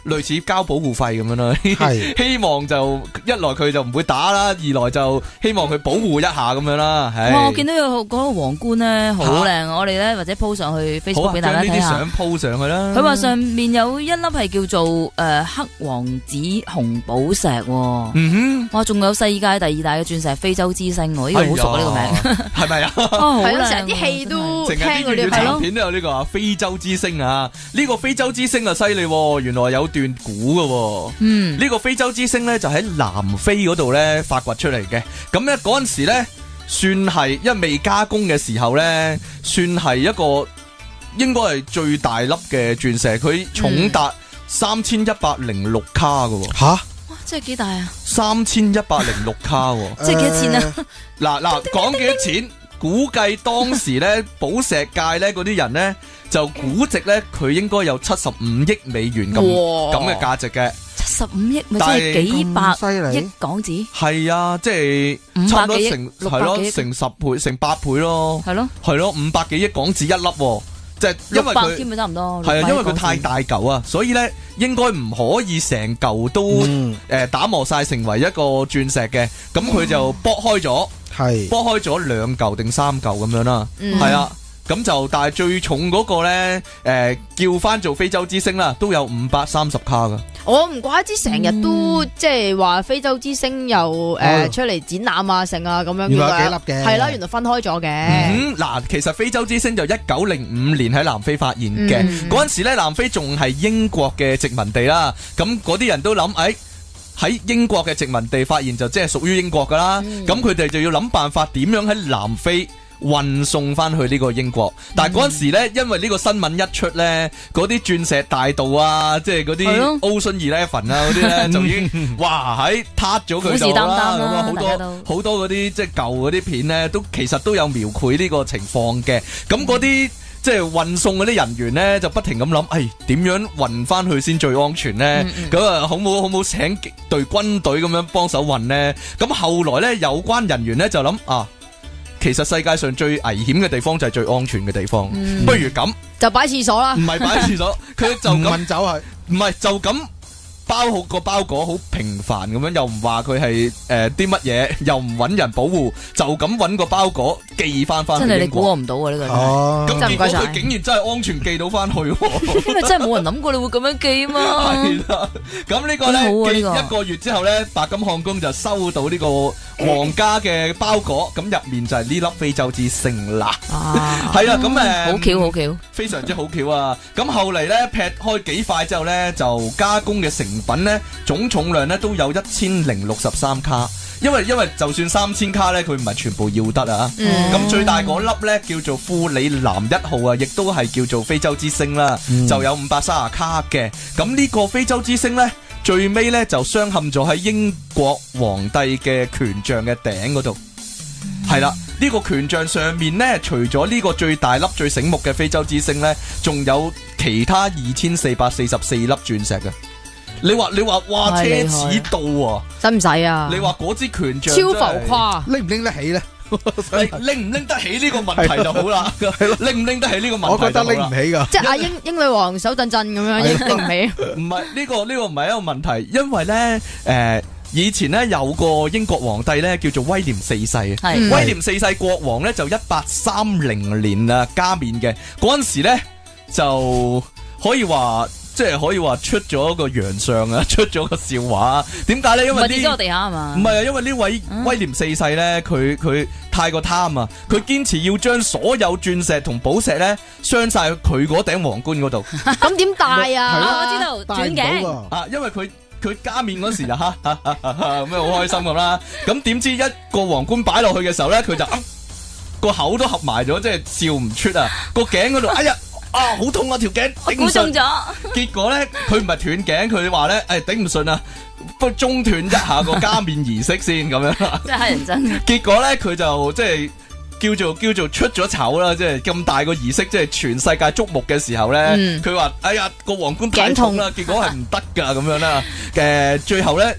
類似交保護費咁樣啦。 係希望就一來佢就唔會打啦，二來就希望佢保護一下咁樣啦。唉哇！我見到有嗰個皇冠咧，好靚，我哋咧或者 po 上去 Facebook 俾大家睇下。 將呢啲相 po 上去啦。 佢話上面有一粒係叫做誒、呃、黑王子紅寶石、喎。 嗯哇！仲有世界第二大嘅鑽石非洲之星喎，呢、這個好熟啊呢、個名。 哼，係咪啊？ 哦，好係咯， 靚成日啲戲都成日啲聽嗰啲粵語殘係咯片都有呢個啊非洲之星啊！呢個非洲之星啊犀利喎，原來有段古嘅喎。 嗯， 呢個非洲之星咧就喺南非嗰度咧發掘出嚟嘅。咁咧嗰陣時咧算係因為未加工嘅時候咧，算係一個應該係最大粒嘅鑽石，佢重達三千一百零六卡嘅喎。 吓， 哇！即係幾大啊？ 三千一百零六卡喎。 即係幾多錢啊？ 嗱嗱，講幾多錢？估計當時咧寶石界咧嗰啲人咧就估值咧佢應該有七十五億美元咁哇咁嘅價值嘅。 七十五億咪即但係係幾百咁犀利億港紙， 係啊，即係五差唔多百幾億成六百係咯幾億， 成十倍、成八倍咯， 係咯， 係咯，五百幾億港紙一粒喎，即係因為六百佢添咪差唔多。 係啊，因為佢太大嚿啊，所以咧應該唔可以成嚿都嗯誒打磨晒成為一個鑽石嘅，咁佢就剝開咗， 係剝開咗兩嚿定三嚿咁樣啦， 嗯係啊。咁就但係最重嗰個咧，誒叫翻做非洲之星啦，都有五百三十卡噶。 我唔怪之成日都即係話非洲之星又哦誒出嚟展覽啊，成啊咁樣。 原來有幾粒嘅係啦，原來分開咗嘅。 嗯，嗱，其實非洲之星就一九零五年喺南非發現嘅， 嗯嗰陣時咧南非仲係英國嘅殖民地啦，咁嗰啲人都諗，誒喺英國嘅殖民地發現就即係屬於英國噶啦，咁佢哋就要諗辦法點樣喺南非運送翻去呢個英國，但係嗰陣時咧，因為呢個新聞一出咧，嗰啲鑽石大道啊，即係嗰係咯啲 Ocean Eleven 啊嗰啲咧，就已經哇喺撻咗佢就虎視眈眈啦， 啦咁啊好大家都多好多嗰啲即係舊嗰啲片咧，都其實都有描繪呢個情況嘅。咁嗰啲即係運送嗰啲人員咧，就不停咁諗，誒點樣運翻去先最安全咧？咁啊，好冇好冇請隊軍隊咁樣幫手運咧？咁後來咧，有關人員咧就諗啊。其實世界上最危險嘅地方就係最安全嘅地方， 嗯不如咁， 就擺廁所啦唔。係擺喺廁所，佢就唔咁， 運走佢， 唔係就咁包好個包裹，好平凡咁樣，又唔話佢係誒啲乜嘢，又唔揾人保護，就咁揾個包裹寄翻翻真係你去英國。 估我唔到啊！呢個真係哦， 咁結果真係唔該晒佢竟然真係安全寄到翻去喎。 因為真係冇人諗過你會咁樣寄啊嘛。 係啦，咁呢個幾好啊咧，寄呢個一個月之後咧，白金漢宮就收到呢個皇家嘅包裹，咁入面就係呢粒非洲之星啦。 啊， 係啦，咁誒， 好巧好巧。 非常之好巧啊！咁後嚟咧劈開幾塊之後咧，就加工嘅成品咧，總重量咧都有一千零六十三卡。因為因為就算三千卡咧，佢唔係全部要得啊。咁、 嗯最大嗰粒咧叫做庫里南一號啊，亦都係叫做非洲之星啦， 嗯就有五百三十卡嘅。咁呢個非洲之星咧，最尾咧就鑲嵌咗喺英國皇帝嘅權杖嘅頂嗰度。係啦，呢、個權杖上面呢，除咗呢個最大粒最醒目嘅非洲之星呢，仲有其他二千四百四十四粒鑽石嘅。你話你話哇奢太厲害侈到啊！ 使唔使啊？ 你話嗰支權杖超浮誇。 拎唔拎得起咧？ 你拎唔拎得起呢個問題就好啦。拎唔拎得起呢個問題就好啦， 我覺得拎唔起噶。 即係阿英英女王手震震咁樣， 係英拎唔起。 唔係呢個呢個唔係一個問題，因為咧誒、呃以前咧有個英國皇帝咧叫做威廉四世啊。 係嗯威廉四世國王咧就一八三零年啊加冕嘅，嗰陣時咧就可以話即係可以話出咗個洋相啊，出咗個笑話。點解咧？因為唔係跌咗落啲地下係嘛？ 唔係啊，因為呢位威廉四世咧，佢佢太過貪啊，佢堅持要將所有鑽石同寶石咧鑲晒去佢嗰頂皇冠嗰度咁點戴啊？ 啊我知道戴唔到轉頸。 喎啊，因為佢。佢加冕嗰時就哈哈哈哈咁樣好開心咁啦，咁點知一個皇冠擺落去嘅時候咧，佢就啊個口都合埋咗，即係笑唔出啊！個頸嗰度，哎呀啊好痛啊條頸， 我頂唔順。 估中咗。 結果咧，佢唔係斷頸，佢話咧，誒頂唔順啊，不過中斷一下個加冕儀式先咁樣啦。 真係乞人憎。 結果咧，佢就即係。叫做叫做出咗醜啦，即係咁大個儀式，即係全世界矚目嘅時候咧，佢話、 嗯： 哎呀個皇冠太重啦，結果係唔得噶咁樣啦。誒，最後咧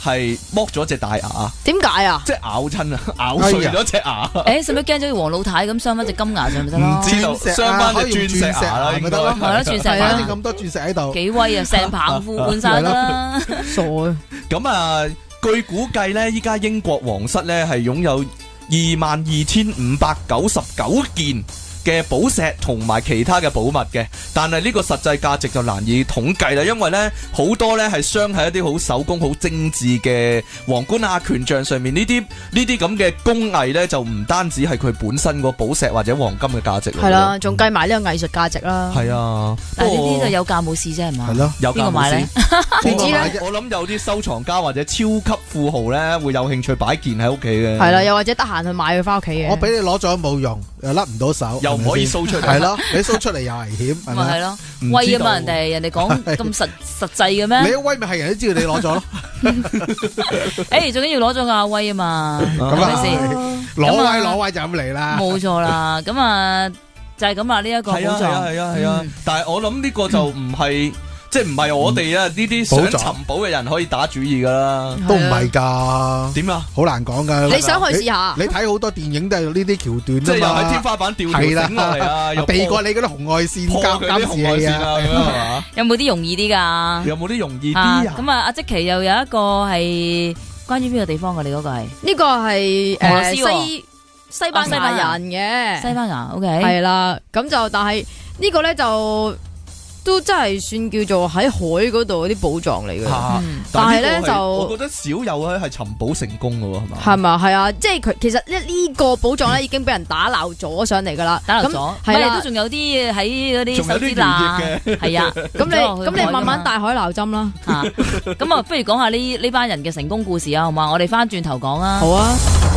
係剝咗隻大牙， 點解啊？ 即係咬親啊，咬碎咗隻牙。 誒，使唔使驚咗要黃老太咁傷翻隻金牙上咪得咯？ 唔知道鑽石傷翻啊可以用隻鑽石牙啦，應該鑽石牙咪得咯係咯，鑽石反啊正咁多鑽石喺度， 幾威啊！成棚褲換晒啦， 傻啊！ 咁啊，據估計咧，依家英國皇室咧係擁有二萬二千五百九十九件嘅寶石同埋其他嘅寶物嘅，但係呢個實際價值就難以統計啦，因為呢好多呢係鑲喺一啲好手工好精緻嘅皇冠啊權杖上面，呢啲呢啲咁嘅工藝呢，就唔單止係佢本身個寶石或者黃金嘅價值， 係啦，仲計埋呢個藝術價值啦。 係啊， 但係呢啲就有價冇市啫，係嘛？ 係咯， 有邊個買咧？ 唔知咧， 我諗有啲收藏家或者超級富豪呢，會有興趣擺件喺屋企嘅。 係啦，又或者得閒去買佢翻屋企嘅。 我俾你攞咗冇用，又甩唔到手， 又唔可以係咪先掃出嚟係咯，你 show 出嚟又危險，係咪？ 咪係咯， 唔知道威啊嘛！人哋人哋講咁實實際嘅咩？ 你一威咪係人都知道你攞咗咯， 誒，最緊要攞咗個阿威啊嘛，係咁啊咪先？ 攞咁啊威攞威就咁嚟啦。 冇錯啦，咁啊就係咁啦，呢一個寶係啊係啊藏。 係啊係啊嗯， 但係我諗呢個就唔係。即係唔係我哋啊呢啲想寶藏尋寶嘅人可以打主意噶啦？ 都唔係㗎， 點啊？ 好難講㗎。 你想去試下？ 你睇好多電影都係呢啲橋段即係又啫嘛。 喺天花板吊條係啦繩落嚟啊，又避過你嗰啲紅外線破佢監監視啲紅外器啊。 線啊，咁樣係嘛？ 有冇啲容易啲㗎？ 有冇啲容易啲啊， 啊？ 咁啊，阿積淇又有一個係關於邊個地方㗎？你嗰個係呢個係俄羅誒斯喎西西班牙人嘅， 西班牙，OK， 係啦。咁就但係呢個咧就都真係算叫做喺海嗰度嗰啲寶藏嚟嘅。 嚇嗯但係咧呢個就我覺得少有咧係尋寶成功嘅喎，係嘛？ 係咪？係啊，即係佢其實呢呢個寶藏咧已經俾人打撈咗上嚟噶啦， 打漏咗， 係啦係都仲有啲喺嗰啲仲有啲手指罅餘液係啊。 咁你咁你慢慢大海撈針啦。 啊，咁啊，不如講下呢呢班人嘅成功故事啊，好嘛？我哋翻轉頭講啊。 好啊，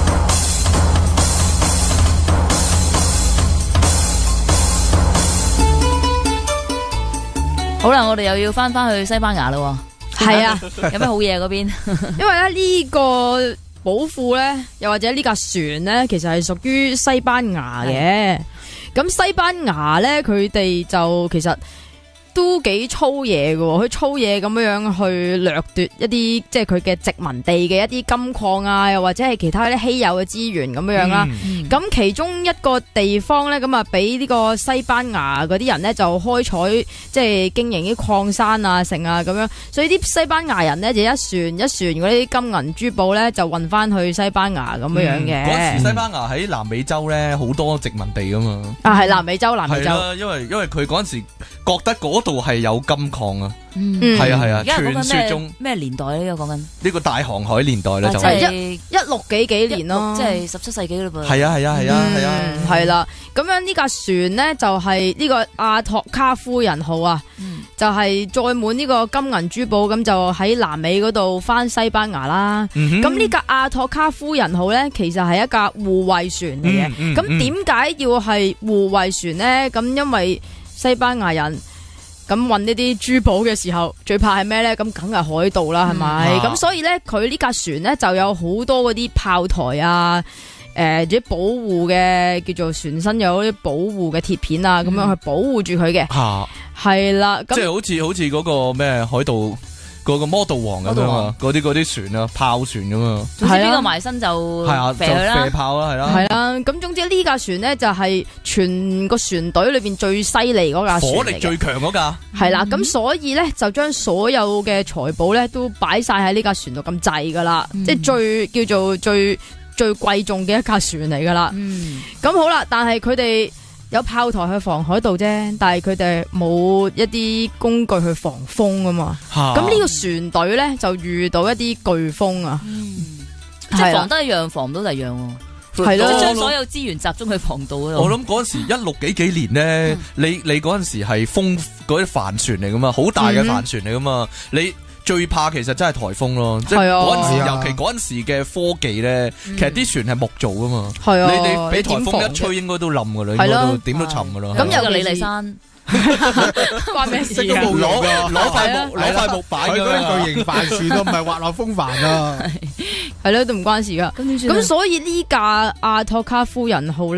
好啦，我哋又要翻翻去西班牙啦。 係啊， 有咩好嘢嗰邊？ 因為咧呢個寶庫咧，又或者呢架船咧，其實係屬於西班牙嘅。咁西班牙咧，佢哋就其實都幾粗嘢嘅，佢粗嘢咁樣樣去掠奪一啲即係佢嘅殖民地嘅一啲金礦啊，又或者係其他啲稀有嘅資源咁樣樣啦。 嗯咁、其中一個地方咧，咁啊俾呢個西班牙嗰啲人咧就開採，即係經營啲礦山啊、城啊咁樣，所以啲西班牙人咧就一船一船嗰啲金銀珠寶咧就運翻去西班牙咁樣樣嘅。 嗰時西班牙喺南美洲咧好多殖民地噶嘛。 啊，係南美洲，南美洲。 係啦，因為因為佢嗰陣時覺得嗰度係有金礦啊， 嗯， 嗯係啊係啊， 而家係講傳說緊中咩咩年代咧？而家講緊呢個大航海年代咧就即係係一六幾幾年咯， 即係十七世紀嘞噃。 係啊係啊係啊係啊， 嗯，係啦。咁樣呢架船呢，就係呢個阿托卡夫人號啊， 嗯就係載滿呢個金銀珠寶，咁就喺南美嗰度翻西班牙啦。 嗯哼咁呢架阿托卡夫人號呢，其實係一架護衛船嚟嘅。 嗯嗯咁點解要係護衛船呢？咁因為西班牙人咁運呢啲珠寶嘅時候，最怕係咩呢？咁梗係海盜啦，係咪？ 嗯咁、所以呢，佢呢架船呢，就有好多嗰啲炮台啊。誒，啲保護嘅叫做船身有啲保護嘅鐵片啊，咁樣去保護住佢嘅， 嚇， 係啦。咁即係好似好似嗰個咩海盜嗰個魔道王咁樣啊，嗰啲嗰啲船啊，炮船咁啊， 總之係啊邊個埋身就係啊，就射佢啦射。炮啦，係啦， 係啦。咁總之呢架船咧就係全個船隊裏邊最犀利嗰架船嚟嘅火力最強嗰架， 係啦。咁所以咧就將所有嘅財寶咧都擺晒喺呢架船度咁滯噶啦， 嗯即係最叫做最最貴重嘅一架船嚟噶啦。 嗯， 咁好啦，但係佢哋有炮台去防海盜啫，但係佢哋冇一啲工具去防風啊嘛。 咁咁呢個船隊咧就遇到一啲颶風啊， 即係係啦防得一樣，防唔到第二樣喎。 係咯即係將所有資源集中去防島嗰度。 我諗嗰陣時一六幾幾年咧，你你嗰陣時係風嗰啲帆船嚟噶嘛，好大嘅帆船嚟噶嘛，你最怕其實真係颱風咯，即係係啊嗰陣時， 係啊尤其嗰陣時嘅科技咧，其實啲船係木做噶嘛， 係啊， 你你俾颱點防啫風一吹，應該都冧噶啦，應係咯該都點都沉噶啦。 咁咁有個尤其是李麗珊， 關咩事啊？ 識都冇用攞㗎攞塊係啊木攞塊木板佢㗎嘛嗰啲巨型帆船都唔係滑浪風帆啊！ 係咯，都唔關事噶。 咁點算啊？ 咁所以呢架阿托卡夫人號咧，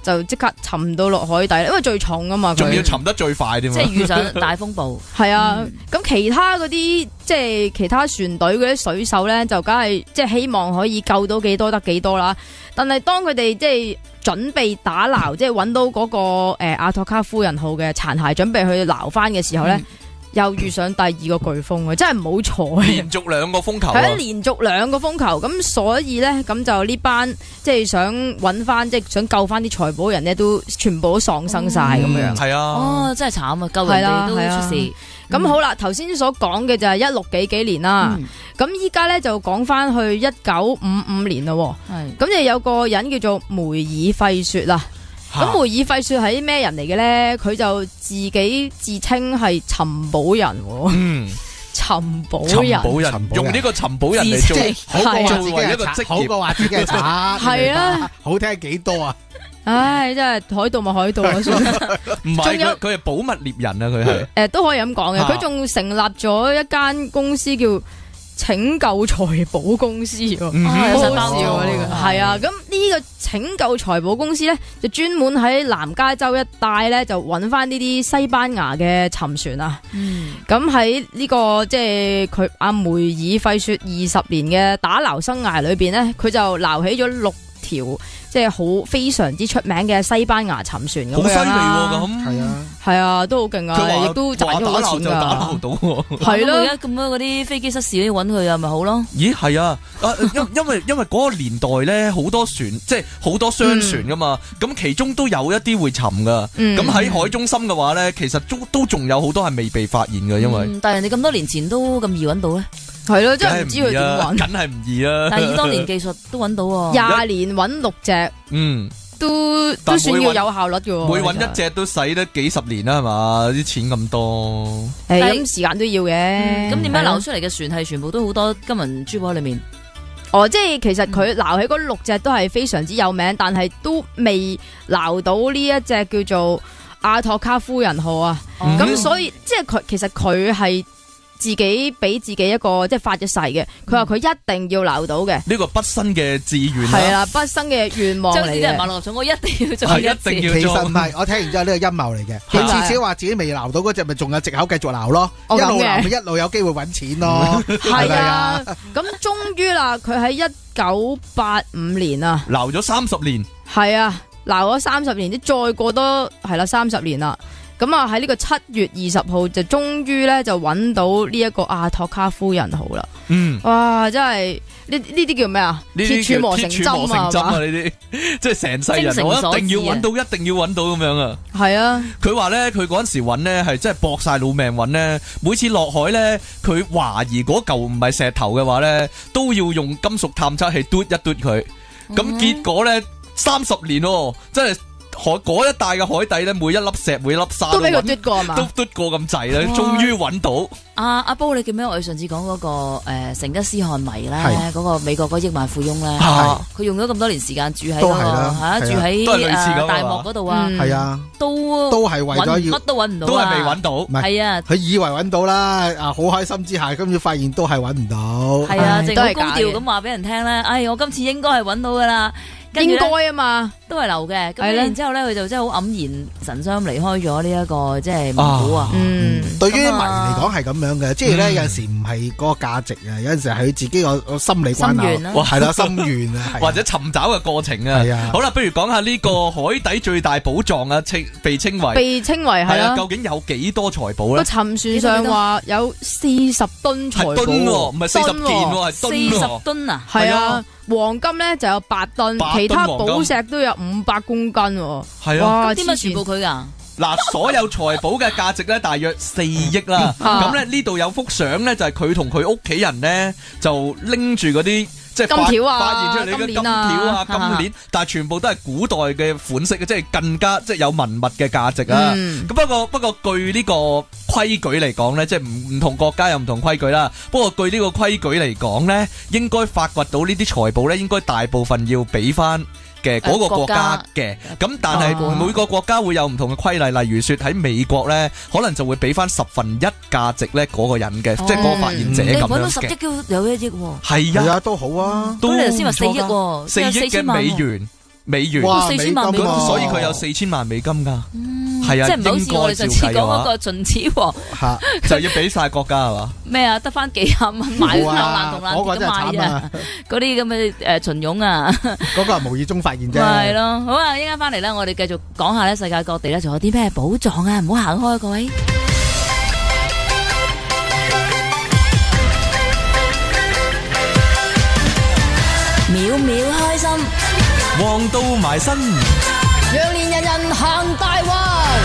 就即刻沉到落海底，因為最重啊嘛，佢仲要沉得最快添嘛。 即係遇上大風暴。 係啊，咁、其他嗰啲即係其他船隊嗰啲水手咧，就梗係即係希望可以救到幾多得幾多啦。但係當佢哋即係準備打撈，即係揾到嗰、個誒、呃、阿托卡夫人號嘅殘骸，準備去撈翻嘅時候咧。 嗯又遇上第二個颶風啊！真係唔好彩， 連續兩個風球啊係啊，連續兩個風球，咁所以咧，咁就呢班即係想揾翻，即係想救翻啲財寶人咧，都全部都喪生晒咁樣。 係啊， 哦，真係慘啊！救人哋都係啦出事。 咁好啦，頭先所講嘅就係一六幾幾年啦，咁依家咧就講翻去一九五五年咯。 係咁就有個人叫做梅爾費雪啦。咁梅爾費雪係啲咩人嚟嘅咧？佢就自己自稱係尋寶人喎。 嗯， 尋寶尋人寶人尋寶人用呢個尋寶人嚟做自稱好過話作自己為一個職係賊，好業。 過話自己係賊。 係啊， 好聽幾多啊？ 唉，真係海盜咪海盜啊！算啦唔係仲有佢，佢係寶物獵人啊！佢係誒都可以咁講嘅。 啊佢仲成立咗一間公司叫拯救財寶公司喎。 嗯啊有好實包好笑啊！呢個係啊，咁呢個拯救財寶公司咧，就專門喺南加州一帶咧，就揾翻呢啲西班牙嘅沉船啊。 嗯， 咁喺呢個即係佢阿梅爾費雪二十年嘅打撈生涯裏邊咧，佢就撈起咗六條即係好非常之出名嘅西班牙沉船咁好犀利樣啦。 喎咁。 係啊， 係啊，都好勁啊， 佢話亦都賺咗好多錢話打撈就打噶撈。到喎。 係咯咁而家咁樣嗰啲飛機失事，揾佢啊，咪好咯。 咦，係啊，啊，因因為因為嗰個年代咧，好多船，即係好多商船噶嘛，咁、其中都有一啲會沉噶。 嗯咁喺、海中心嘅話咧，其實都都仲有好多係未被發現嘅，因為嗯但係人哋咁多年前都咁易揾到咧， 係咯，真梗係係唔知佢點揾。 梗係唔易啊。 但係以當年技術都揾到喎。 廿年揾六隻嗯， 都但都算每揾要有效率嘅喎。 每揾其實一隻都使得幾十年啦，係嘛？啲錢咁多， 誒但係咁時間都要嘅。 咁點解係咯流出嚟嘅船係全部都好多金銀珠寶喺裏面？ 哦，即係其實佢撈起嗰六隻都係非常之有名，但係都未撈到呢一隻叫做阿托卡夫人號啊。 嗯咁、所以即係佢其實佢係自己俾自己一個即係發咗誓嘅，佢話佢一定要撈到嘅， 呢個畢生嘅志願係啦， 啦，畢生嘅願望嚟將啲人馬嘅。 六合彩，我一定要做係一次。 一定要其實做唔係，我聽完之後呢個陰謀嚟嘅。 點佢解至少話自己未撈到嗰只，咪仲有藉口繼續撈咯。一哦咁嘅路撈咪一路有機會揾錢咯。係係咪啊，咁終於啦，佢喺一九八五年啊， 撈咗三十年， 係啊，撈咗三十年，即再過多係啦三十年啦。咁啊喺呢個七月二十號就終於咧就揾到呢一個阿托卡夫人號啦！ 嗯。 哇，真係呢呢啲叫咩啊？ 呢啲鐵柱磨成鐵柱磨針啊！ 成針啊！ 係嘛呢啲即係成世人， 精誠所我一定要至啊揾到，一定要揾到咁樣啊！ 係啊， 佢話咧，佢嗰陣時揾咧係真係搏晒老命揾咧，每次落海咧，佢懷疑嗰嚿唔係石頭嘅話咧，都要用金屬探測器嘟一嘟佢。咁結果咧，三十年喎，真係海嗰一帶嘅海底咧，每一粒石、每一粒沙都俾佢揾嘟過啊嘛！ 都嘟過咁滯啦，終於揾到。 阿阿波，你記唔記得我哋上次講嗰個誒成吉思汗迷咧？ 係嗰個美國嗰億萬富翁咧， 係佢用咗咁多年時間住喺都嗰個係啦嚇，住係啊喺都係類似咁啊誒大漠嗰度啊， 嗯係啊， 都都係為咗揾要乜都揾唔到啊， 都係未揾到。 唔係係啊。 佢以為揾到啦，啊好開心之下，跟住發現都係揾唔到。 係啊， 唉淨好高都係假嘅調咁話俾人聽咧。哎，我今次應該係揾到噶啦，跟住應咧該啊嘛， 都係流嘅。咁係咧然之後咧，佢就真係好黯然神傷離開咗呢一個即係蒙古啊。 嗯， 對於迷咁啊嚟講係咁樣嘅，即係咧嗯有陣時唔係嗰個價值啊，有陣時係佢自己個個心理關心願啦口，係啦，心願啊，係啊或者尋找嘅過程啊， 係啊好啦，不如講下呢個海底最大寶藏啊，稱被稱為被稱為係係啊， 啦。 究竟有幾多財寶個咧？ 沉船上話有四十噸財係寶噸喎，唔係四十件喎喎，係四噸十喎。 噸啊！ 係啊係啊， 黃金咧就有八噸， 八噸其他黃金寶石都有五百公斤喎。 係啊， 哇， 咁點解黐線全部佢㗎？ 嗱，所有財寶嘅價值咧，大約四億啦。 啊咁咧呢度有幅相咧，就係佢同佢屋企人咧，就拎住嗰啲即係發金條啊發現出嚟嘅金條金鏈啊啊、金鏈，但係全部都係古代嘅款式嘅，即係更加即係有文物嘅價值啊。 嗯咁不過不過據呢個規矩嚟講咧，即係唔唔同國家有唔同規矩啦。不過據呢個規矩嚟講咧，應該發掘到呢啲財寶咧，應該大部分要俾翻嘅嗰個國家嘅。咁但係哦每個國家會有唔同嘅規例，例如說喺美國咧，可能就會俾翻十分一價值咧嗰個人嘅，即係嗰個發現者你咁揾到十億樣嘅。 都有一億喎， 係啊， 係啊，都好啊。 都咁你頭先話四億唔錯㗎喎， 四億嘅美元。 美元， 哇四千萬美金啊所以佢有四千萬美金㗎。係啊， 即係唔係好似我哋上次講嗰個應秦始皇嚇就要俾晒國家係嘛？ 咩啊？得翻幾廿蚊買冇啊爛同爛嗰個真係慘啊鐵啊！嗰啲咁嘅誒秦俑啊， 嗰個係無意中發現啫。 咪係咯。好啊，一陣間翻嚟咧，我哋繼續講下咧世界各地咧仲有啲咩寶藏啊！唔好行開，各位。秒秒開心， 黃道埋身， 讓年人人行大運，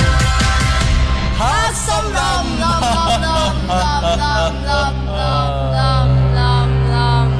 黑心冧冧冧冧冧冧冧冧冧冧。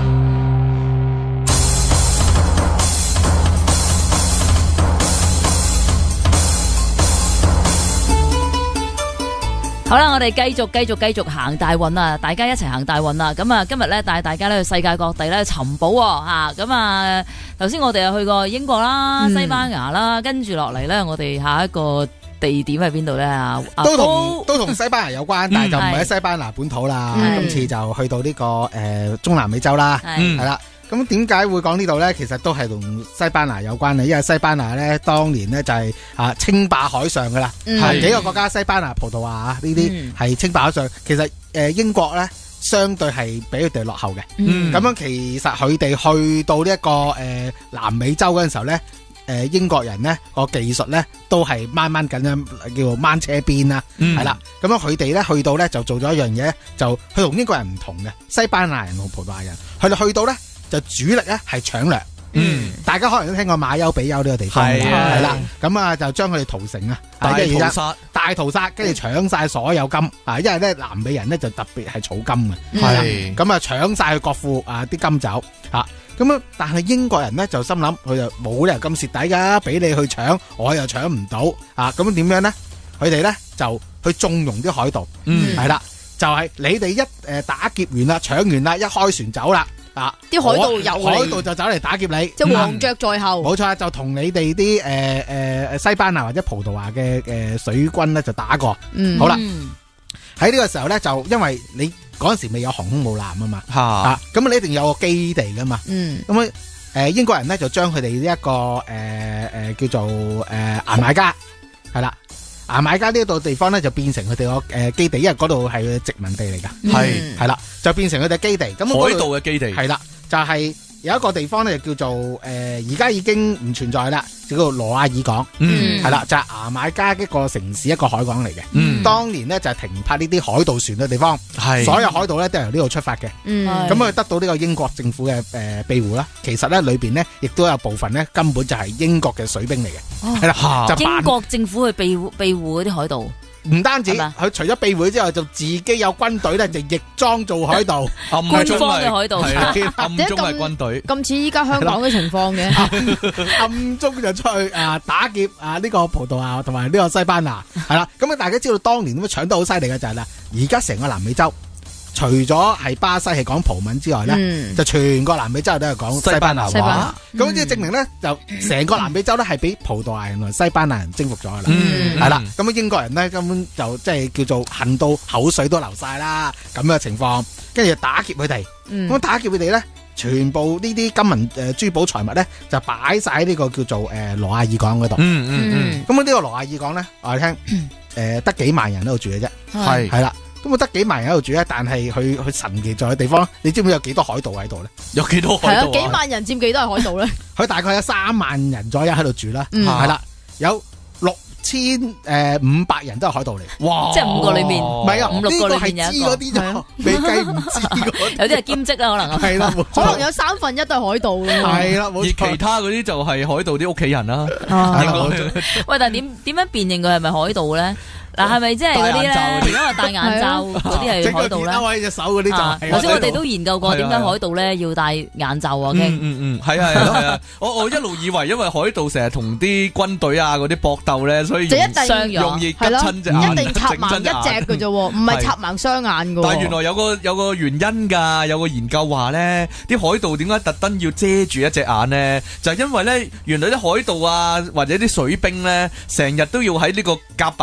好啦，我哋繼續繼續繼續行大運啊！大家一齊行大運啊！咁啊，今日咧帶大家咧去世界各地咧尋寶吓。咁啊，頭先我哋又去過英國啦、 嗯西班牙啦，跟住落嚟咧，我哋下一個地點喺邊度咧啊？ 都同都同西班牙有關，但係就唔係喺係西班牙本土啦。 嗯今次就去到呢個誒中南美洲啦， 係嗯係啦。咁點解會講呢度咧？其實都係同西班牙有關嘅，因為西班牙咧當年咧就係啊稱霸海上噶啦， 嗯係幾個國家，西班牙、葡萄牙啊呢啲嗯係稱霸海上。其實誒英國咧相對係比佢哋落後嘅。 嗯咁樣其實佢哋去到呢一個誒南美洲嗰陣時候咧，誒英國人咧個技術咧都係掹掹緊樣，叫做掹車邊啦，係啦。咁樣佢哋咧去到咧就做咗一樣嘢，就佢同英國人唔同嘅，西班牙人同葡萄牙人，佢哋去到咧就主力咧係搶掠。 嗯， 大家可能都聽過馬丘比丘呢個地方㗎係啊係啦。咁啊就將佢哋屠城啊， 大跟住而家屠殺， 大屠殺，跟住搶晒所有金啊！因為咧南美人咧就特別係儲金嘅。 嗯係啦係咁啊搶晒佢國庫啊啲金走啊，咁啊但係英國人咧就心諗佢就冇理由咁蝕底噶，俾你去搶，我又搶唔到啊，咁點樣咧？佢哋咧就去縱容啲海盜， 嗯係啦，就係你哋一誒打劫完啦，搶完啦，一開船走啦啊， 啲海盜我又嚟海盜就走嚟打劫你， 即係黃雀在後。 冇錯啊，就同你哋啲誒誒誒西班牙或者葡萄牙嘅誒水軍咧就打過。 嗯好啦嗯喺呢個時候咧，就因為你嗰陣時未有航空母艦啊嘛， 吓， 啊，咁你一定有個基地噶嘛， 嗯咁啊，誒英國人咧就將佢哋呢一個誒誒、呃叫做誒、呃、牙買加，係啦，牙買加呢一度地方咧就變成佢哋個誒基地，因為嗰度係佢殖民地嚟噶， 係係啦，就變成佢哋基地。咁海嗰度盜嘅基地， 係啦，就係、有一個地方咧就叫做誒，而、家已經唔存在啦，就叫做羅亞爾港， 嗯係啦、就係、牙買加一個城市一個海港嚟嘅。 嗯， 當年咧就係、停泊呢啲海盜船嘅地方， 係所有海盜咧都係由呢度出發嘅。 嗯係咁佢得到呢個英國政府嘅誒庇護啦。其實咧裏邊咧亦都有部分咧根本就係英國嘅水兵嚟嘅，係啦、 嚇就扮英國政府去庇護庇護嗰啲海盜， 唔單止係嘛佢除咗庇護之外，就自己有軍隊咧就役裝做海盜， 暗官中係方嘅海盜係啦暗點解中係咁軍隊， 咁似依家香港嘅情況嘅。 暗中就出去啊打劫啊呢個葡萄牙同埋呢個西班牙，係啦。咁啊大家知道當年點樣搶得好犀利嘅就係啦，而家成個南美洲除咗係巴西係講葡文之外咧。 嗯就全個南美洲都係講西班牙西班牙話，咁即係證明咧，就成個南美洲咧係俾葡萄牙人同西班牙人征服咗噶啦， 嗯係啦。咁啊英國人咧根本就即係叫做恨到口水都流晒啦，咁嘅情況，跟住打劫佢哋， 嗯咁打劫佢哋咧，全部呢啲金銀誒珠寶財物咧就擺晒喺呢個叫做誒羅亞爾港嗰度。 嗯嗯嗯， 咁啊呢個羅亞爾港咧，我哋聽誒得幾萬人喺度住嘅啫， 係係啦。咁啊得幾萬人喺度住咧，但係佢佢神奇在嘅地方，你知唔知有幾多海盜喺度咧？ 有幾多係啊， 海盜啊？ 幾萬人佔幾多係海盜咧？ 佢大概有三萬人左右喺度住啦， 嗯係啦，有六千誒五百人都係海盜嚟， 哇！ 即係五個裏面唔係啊， 五六個裏面有一個呢個係知嗰啲就未計唔知嗰啲， 有啲係兼職啦，可能係啦，冇錯可能有三分一都係海盜咯。 係啦， 而冇錯其。他嗰啲就係海盜啲屋企人啦， 啊係啦冇錯喂，但係點點樣辨認佢係咪海盜咧？嗱，係咪即係嗰啲咧？ 戴眼罩嗰啲而家話戴眼罩嗰啲係整海盜咧？ 個鐵鈎喺隻手嗰啲就啊係頭先我哋海盜都研究過，點解海盜咧要戴眼罩啊？ 嗯傾嗯嗯，係啊係啊係啊！我我一路以為因為海盜成日同啲軍隊啊嗰啲搏鬥咧，所以就一容定傷容易吉係咯， 親隻眼， 一定插盲一隻嘅啫喎，唔係插盲雙眼嘅喎。 但係原來有個有個原因㗎，有個研究話咧，啲海盜點解特登要遮住一隻眼咧？就係因為咧，原來啲海盜啊或者啲水兵咧，成日都要喺呢個甲板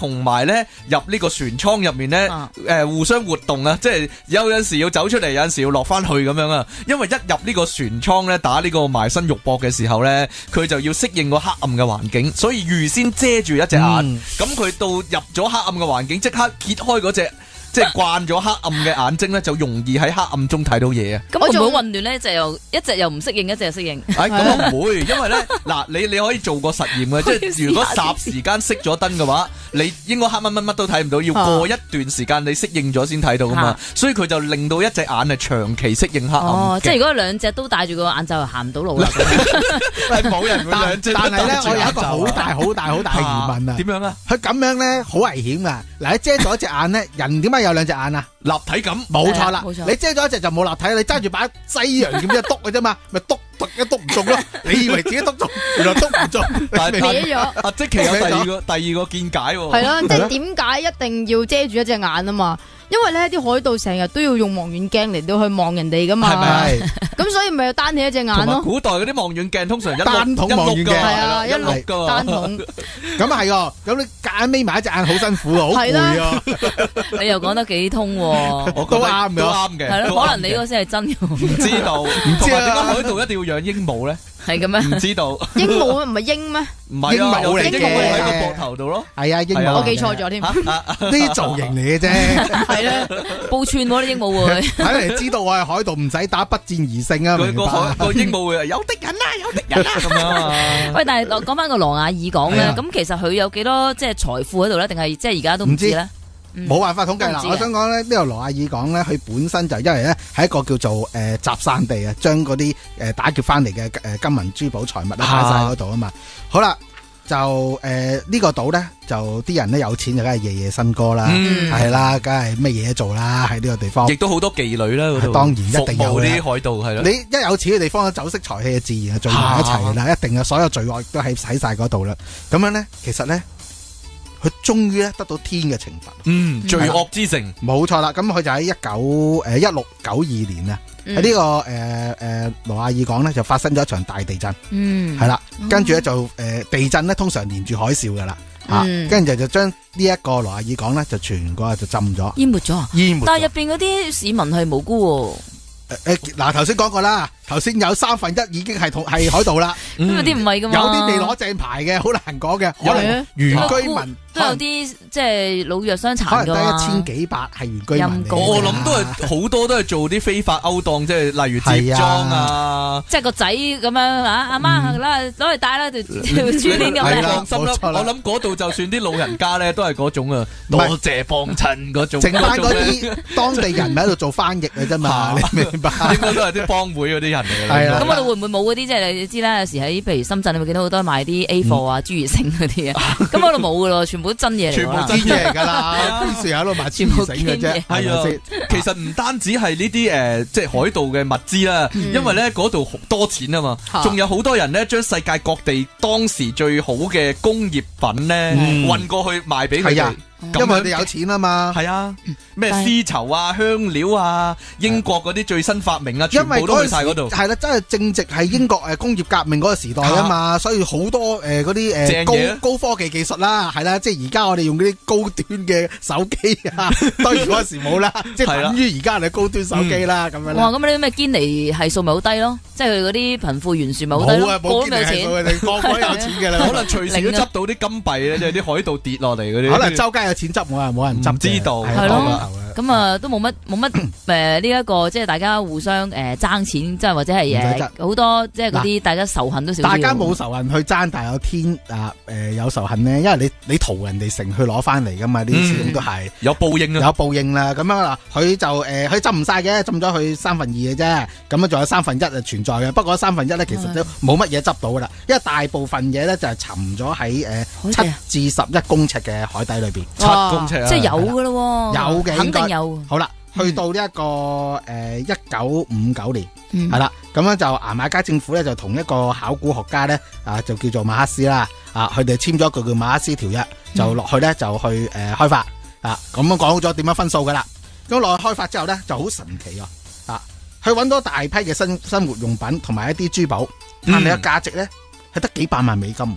同埋咧入呢個船艙入面咧，誒、 啊呃、互相活動啊，即係有陣時要走出嚟，有陣時要落翻去咁樣啊。因為一入呢個船艙咧，打呢個埋身肉搏嘅時候咧，佢就要適應個黑暗嘅環境，所以預先遮住一隻眼。咁佢、嗯、到入咗黑暗嘅環境，即刻揭開嗰隻。即係慣咗黑暗嘅眼睛咧，就容易喺黑暗中睇到嘢啊！ 咁會唔會混亂咧？一隻又一隻又唔適應，一隻又適應。 哎，咁啊唔會，因為咧嗱，你你可以做個實驗嘅，即係如果霎時間熄咗燈嘅話，你應該黑乜乜乜都睇唔到，要過一段時間你適應咗先睇到噶嘛。所以佢就令到一隻眼係長期適應黑暗。 哦，即係如果兩隻都戴住個眼罩，行唔到路啦。 冇人會兩隻。 但係咧，我有一個好大好大好大嘅疑問啊！ 點樣啊？ 佢咁樣咧好危險噶。嗱，你遮咗一隻眼咧，人點解有兩隻眼啊？ 立體感， 冇錯啦。 冇錯， 你遮咗一隻就冇立體，你揸住把西洋劍一篤嘅啫嘛，咪篤篤一篤唔中咯。你以為自己篤中，原來篤唔中， 但係歪咗。 阿即其有第二個第二個見解喎。 係咯，即係點解一定要遮住一隻眼啊嘛？因為咧啲海盜成日都要用望遠鏡嚟到去望人哋噶嘛， 係咪？ 咁所以咪要單起一隻眼咯。 古代嗰啲望遠鏡通常一單筒望遠鏡， 係啊，一碌碌單筒。 咁係喎，咁你夾硬眯埋一隻眼好辛苦啊，好攰啊。 你又講得幾通喎？ 我都啱嘅， 都啱嘅。 係咯，可能你嗰個先係真嘅。 唔知道，唔知啊？點解海盜一定要養鸚鵡咧？ 係嘅咩？ 唔知道。 鸚鵡唔係鷹咩？ 唔係啊， 鸚鵡嚟嘅鸚鵡喺個膊頭度咯。 係啊，鸚鵡。 我記錯咗添。 呢啲造型嚟嘅啫。 係啦，報串喎啲鸚鵡會。 睇嚟知道我係海盜，唔使打不戰而勝啊！ 佢明白。 個海個鸚鵡會話有敵人啦，有敵人啦咁樣啊。 喂，但係講翻個羅亞爾講咧，咁其實佢有幾多即係財富喺度咧？定係即係而家都唔知咧？ 冇辦法統計啦！ 都唔知嘅我想講咧，呢個羅亞爾港咧，佢本身就因為咧係一個叫做誒集散地啊，將嗰啲誒打劫翻嚟嘅誒金銀珠寶財物咧擺晒嗰度啊嘛。好啦，就誒呢個島咧，就啲人咧有錢就梗係夜夜笙歌啦，係啦，梗係咩嘢做啦喺呢個地方。 亦都好多妓女啦嗰度， 當然一定有啲海盜係咯。 你一有錢嘅地方，酒色財氣自然係聚埋一齊啦，一定有所有罪惡都喺喺晒嗰度啦。咁樣咧，其實咧。佢終於咧得到天嘅懲罰， 嗯，罪惡之城， 冇錯啦。咁佢就喺一九誒一六九二年啊，喺呢、這個誒誒羅亞爾港咧就發生咗一場大地震，嗯，係啦，跟住咧就誒、呃、地震咧通常連住海嘯噶啦，啊，跟住就將呢一個羅亞爾港咧就全個就浸咗， 淹沒咗， 淹沒。 但係入邊嗰啲市民係無辜喎。 誒誒，嗱頭先講過啦，頭先有三分一已經係同係海盜啦， 咁有啲唔係噶嘛， 有啲未攞正牌嘅，好難講嘅，可能原居民。 都有啲即係老弱傷殘可能得噶嘛， 一千幾百係原居民嚟嘅。 我諗都係好多都係做啲非法勾當，即係例如接裝啊， 即係個仔咁樣啊，阿媽啦攞去戴啦條條珠鏈咁樣。 放心啦，我諗嗰度就算啲老人家咧，都係嗰種啊，多謝幫襯嗰種。 剩翻嗰啲當地人喺度做翻譯嘅啫嘛，你明白？ 應該都係啲幫會嗰啲人嚟嘅。 係啦。 咁我哋會唔會冇嗰啲即係你知啦？有時喺譬如深圳，你會見到好多賣啲 A 貨啊、諸如性嗰啲啊，咁嗰度冇噶咯，全部都真嘢嚟。 全部真嘢嚟噶啦，邊時喺度賣千二繩嘅啫。 係啊，其實唔單止係呢啲誒，即係海盜嘅物資啦，因為咧嗰度多錢啊嘛，仲有好多人咧將世界各地當時最好嘅工業品咧運過去賣俾佢哋。因為佢哋有錢啊嘛，係啊，咩絲綢啊、香料啊、英國嗰啲最新發明啊，全部都去晒嗰度。係啦，真係正值係英國誒工業革命嗰個時代啊嘛，所以好多誒嗰啲誒高高科技技術啦，係啦，即係而家我哋用嗰啲高端嘅手機啊，當然嗰時冇啦，即係等於而家我哋高端手機啦咁樣。哇， 咁你啲咩堅尼係數咪好低咯？即係佢嗰啲貧富懸殊咪好低咯？ 冇啊，冇堅尼係數，佢哋個個有錢嘅啦， 可能隨時都執到啲金幣咧，即係啲海盜跌落嚟嗰啲。 可能周街有錢執，冇人冇人執， 知道係咯。咁啊，都冇乜冇乜誒呢一個，即係大家互相誒爭錢，即係或者係誒好多即係嗰啲大家仇恨都少。 大家冇仇恨去爭，但係有天啊誒有仇恨咧，因為你你屠人哋城去攞翻嚟噶嘛，呢啲始終都係有報應啊，有報應啦。咁樣嗱，佢就誒佢浸唔晒嘅，浸咗佢三分二嘅啫。咁啊，仲有三分一啊存在嘅。不過三分一咧，其實都冇乜嘢執到噶啦，因為大部分嘢咧就係沉咗喺誒七至十一公尺嘅海底裏邊。 七公尺啊， 即係有噶咯， 有嘅， 肯定有。 好啦，去到呢、這、一個誒一九五九年，係啦、嗯，咁樣就牙買加政府咧就同一個考古學家咧啊，就叫做馬克斯啦，啊，佢哋簽咗一個叫馬克斯條約，就落去咧就去誒、呃、開發啊，咁樣講好咗點樣分數噶啦，咁落去開發之後咧就好神奇啊，啊，佢揾到大批嘅生生活用品同埋一啲珠寶，但係個價值咧係得幾百萬美金。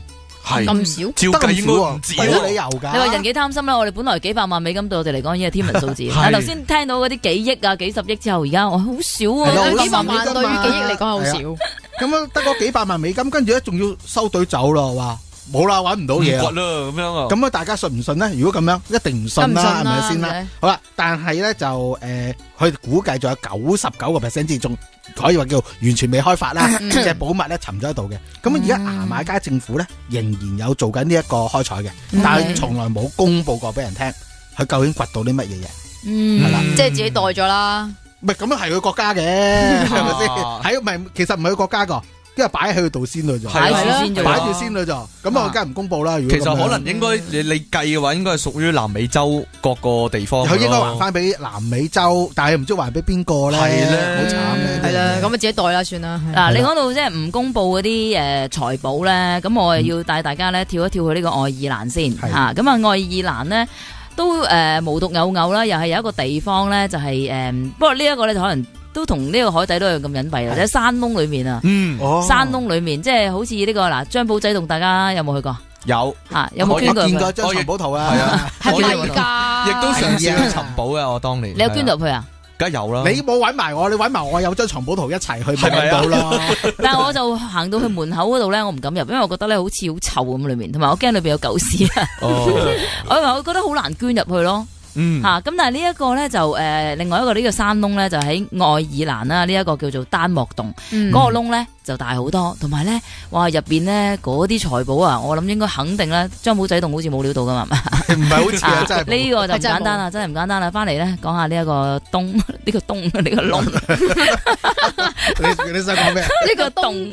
係咁少， 照計應該唔止冇喎。 理由㗎。 你話人幾貪心啦？我哋本來幾百萬美金對我哋嚟講已經係天文數字，但係頭先聽到嗰啲幾億啊、幾十億之後，而家我好少係咯啊， 好幾百萬對於少㗎嘛幾億嚟講係好少。 咁樣得嗰幾百萬美金，跟住咧仲要收隊走咯，話冇啦，揾唔到嘢啦。 唔掘啦咁樣啊。 咁啊，大家信唔信咧？如果咁樣，一定唔信啦，係梗唔信啦咪先啦係咪？ 好啦，但係咧就誒，呃佢哋估計仲有九十九個 percent 之中，可以話叫完全未開發啦，即係寶物咧沉咗喺度嘅。咁而家牙買加政府咧仍然有做緊呢一個開採嘅，但係從來冇公佈過俾人聽，佢究竟掘到啲乜嘢嘢？ 嗯係啦即係自己袋咗啦。 唔係咁樣係佢國家嘅，係咪先？係唔係？其實唔係佢國家個，因為擺喺佢度先咯，就擺住先啫喎擺住先咯，就咁啊，梗係唔公佈啦。如果其實咁樣可能應該你你計嘅話，應該係屬於南美洲各個地方㗎咯。 佢應該還翻俾南美洲，但係唔知還俾邊個咧？ 係咧好慘咧。 係啦，咁啊自己袋啦，算啦。係嗱，你係啦講到即係唔公佈嗰啲誒財寶咧，咁我又要帶大家咧跳一跳去呢個愛爾蘭先係嚇。咁啊，愛爾蘭呢都誒無獨有偶啦，又係有一個地方咧就係誒，不過呢一個咧就可能都同呢個海底都有咁隱蔽啦， 係喺山窿裏面啊， 嗯哦山窿裏面即係好似呢個嗱張寶仔洞，大家有冇去過有， 嚇？有冇我捐過去？ 見過張藏寶圖啊， 係啊， 係咪我以為㗎？ 亦都嘗試去尋寶嘅。我當年你有捐入去啊？ 梗係有啦。 你冇揾埋我，你揾埋我有張藏寶圖一齊去係咪啊望到咯。 但係我就行到去門口嗰度咧，我唔敢入，因為我覺得咧好似好臭咁裏面，同埋我驚裏邊有狗屎啊！ 哦， 我話我覺得好難捐入去咯。 嗯， 吓咁、但係呢一個咧就誒、呃，另外一個呢個山窿咧就喺愛爾蘭啦，呢、這、一個叫做丹莫洞，嗰、 嗯個窿咧就大好多，同埋咧哇入邊咧嗰啲財寶啊，我諗應該肯定咧張寶仔洞好似冇料到噶嘛， 唔係好似啊，真係呢個就唔係真係簡單啦，真係唔簡單啦，翻嚟咧講下呢一個洞，呢個洞，呢個窿， 你你想講咩？ 呢個洞。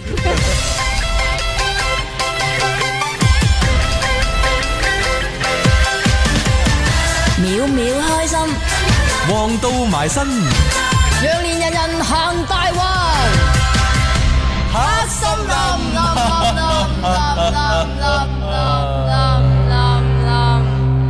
秒秒開心， 旺到埋身， 羊年人人行大運， 黑心冧冧冧冧冧冧冧冧冧。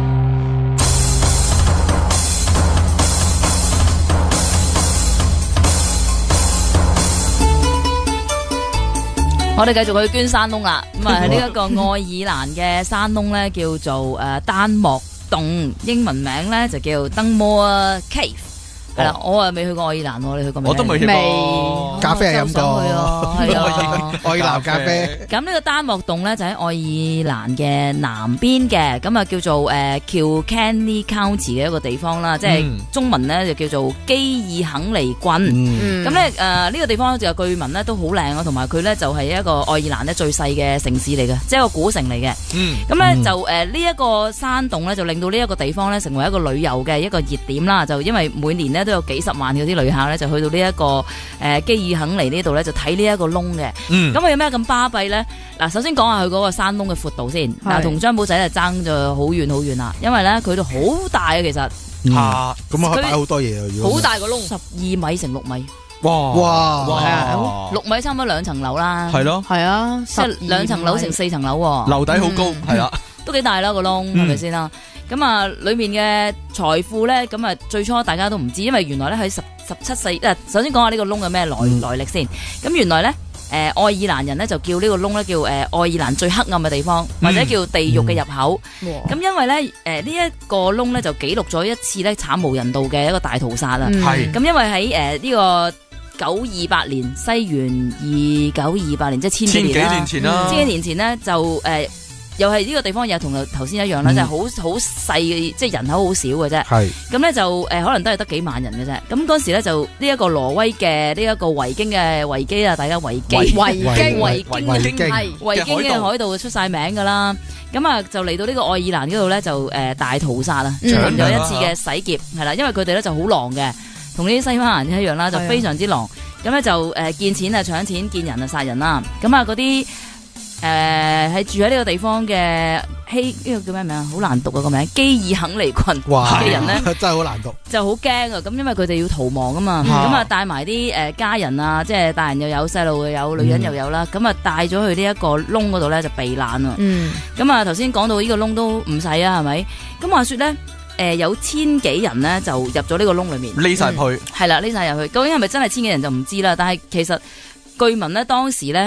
我哋繼續去捐山窿啦，咁啊喺呢一個愛爾蘭嘅山窿咧叫做誒丹莫洞，英文名咧就叫 Dunmore Cave。係啦，我啊未去過愛爾蘭喎，你去過未？ 我都未去未過。 咖啡係飲過我真係好想去啊，係啊。 愛爾蘭咖啡， 咁呢個丹莫洞咧就喺愛爾蘭嘅南邊嘅，咁啊叫做誒 Kilkenny County 嘅一個地方啦，即係嗯中文咧就叫做基爾肯尼郡。 嗯， 嗯咁咧誒呢個地方就據聞咧都好靚啊，同埋佢咧就係一個愛爾蘭咧最細嘅城市嚟嘅，即係一個古城嚟嘅。 嗯， 咁咧、 嗯就誒呢一個山洞咧就令到呢一個地方咧成為一個旅遊嘅一個熱點啦，就因為每年咧都有幾十萬嗰啲旅客咧就去到呢、這、一個誒、呃、基爾肯尼呢度咧就睇呢一個窿嘅。 嗯， 咁佢有咩咁巴閉咧？嗱，首先講下佢嗰個山窿嘅闊度先。嗱， 係同張寶仔就爭咗好遠好遠啦，因為咧佢度好大啊，其實嗯嚇， 咁啊可以擺好多嘢啊，如果好大個窿， 十二米乘六米， 哇哇哇， 六米差唔多兩層樓啦。 係咯， 係啊， 即係兩層樓乘四層樓喎。 樓底好高， 嗯係啦， 都幾大啦個窿，係咪先啦？咁啊，裏面嘅財富咧，咁啊，最初大家都唔知，因為原來咧喺十十七世，誒，首先講下呢個窿嘅咩來嗯來歷先。咁原來咧，誒，愛爾蘭人咧就叫呢個窿咧叫誒愛爾蘭最黑暗嘅地方，或者叫地獄嘅入口。 哇咁因為咧，誒呢一個窿咧就記錄咗一次咧慘無人道嘅一個大屠殺啊。 嗯係咁因為喺誒呢個九二八年，西元二九二八年，即係千千幾幾年啦年前啦， 千幾年前呢，就誒、呃又係呢個地方又同頭先一樣啦， 嗯就係好好細嘅，即係人口好少嘅啫。 係咁咧就誒、呃可能都係得幾萬人嘅啫。咁嗰時咧就呢一個挪威嘅呢一個維京嘅維基啊，大家維基維維京維京維京係維京嘅海盜出晒名噶啦。咁啊就嚟到呢個愛爾蘭嗰度咧就誒、呃大屠殺啊， 嗯進行咗一次嘅洗劫係啦，因為佢哋咧就好狼嘅，同呢啲西班牙人一樣啦，就係啊非常之狼。咁咧就誒、呃、見錢啊搶錢，見人啊殺人啦。咁啊嗰啲。誒係住喺呢個地方嘅希呢個叫咩名啊？好難讀啊個名，基爾肯尼郡哇嘅人咧真係好難讀。 就好驚啊！咁因為佢哋要逃亡啊嘛，咁啊帶埋啲誒家人啊，即係大人又有，細路又有，女人又有啦，咁啊帶咗去呢一個窿嗰度咧就避難啊！ 嗯咁啊頭先講到呢個窿都唔細啊，係咪？咁話說咧，誒有千幾人咧就入咗呢個窿裏面， 匿晒去， 係啦，匿晒入去，究竟係咪真係千幾人就唔知啦。但係其實據聞咧當時咧。誒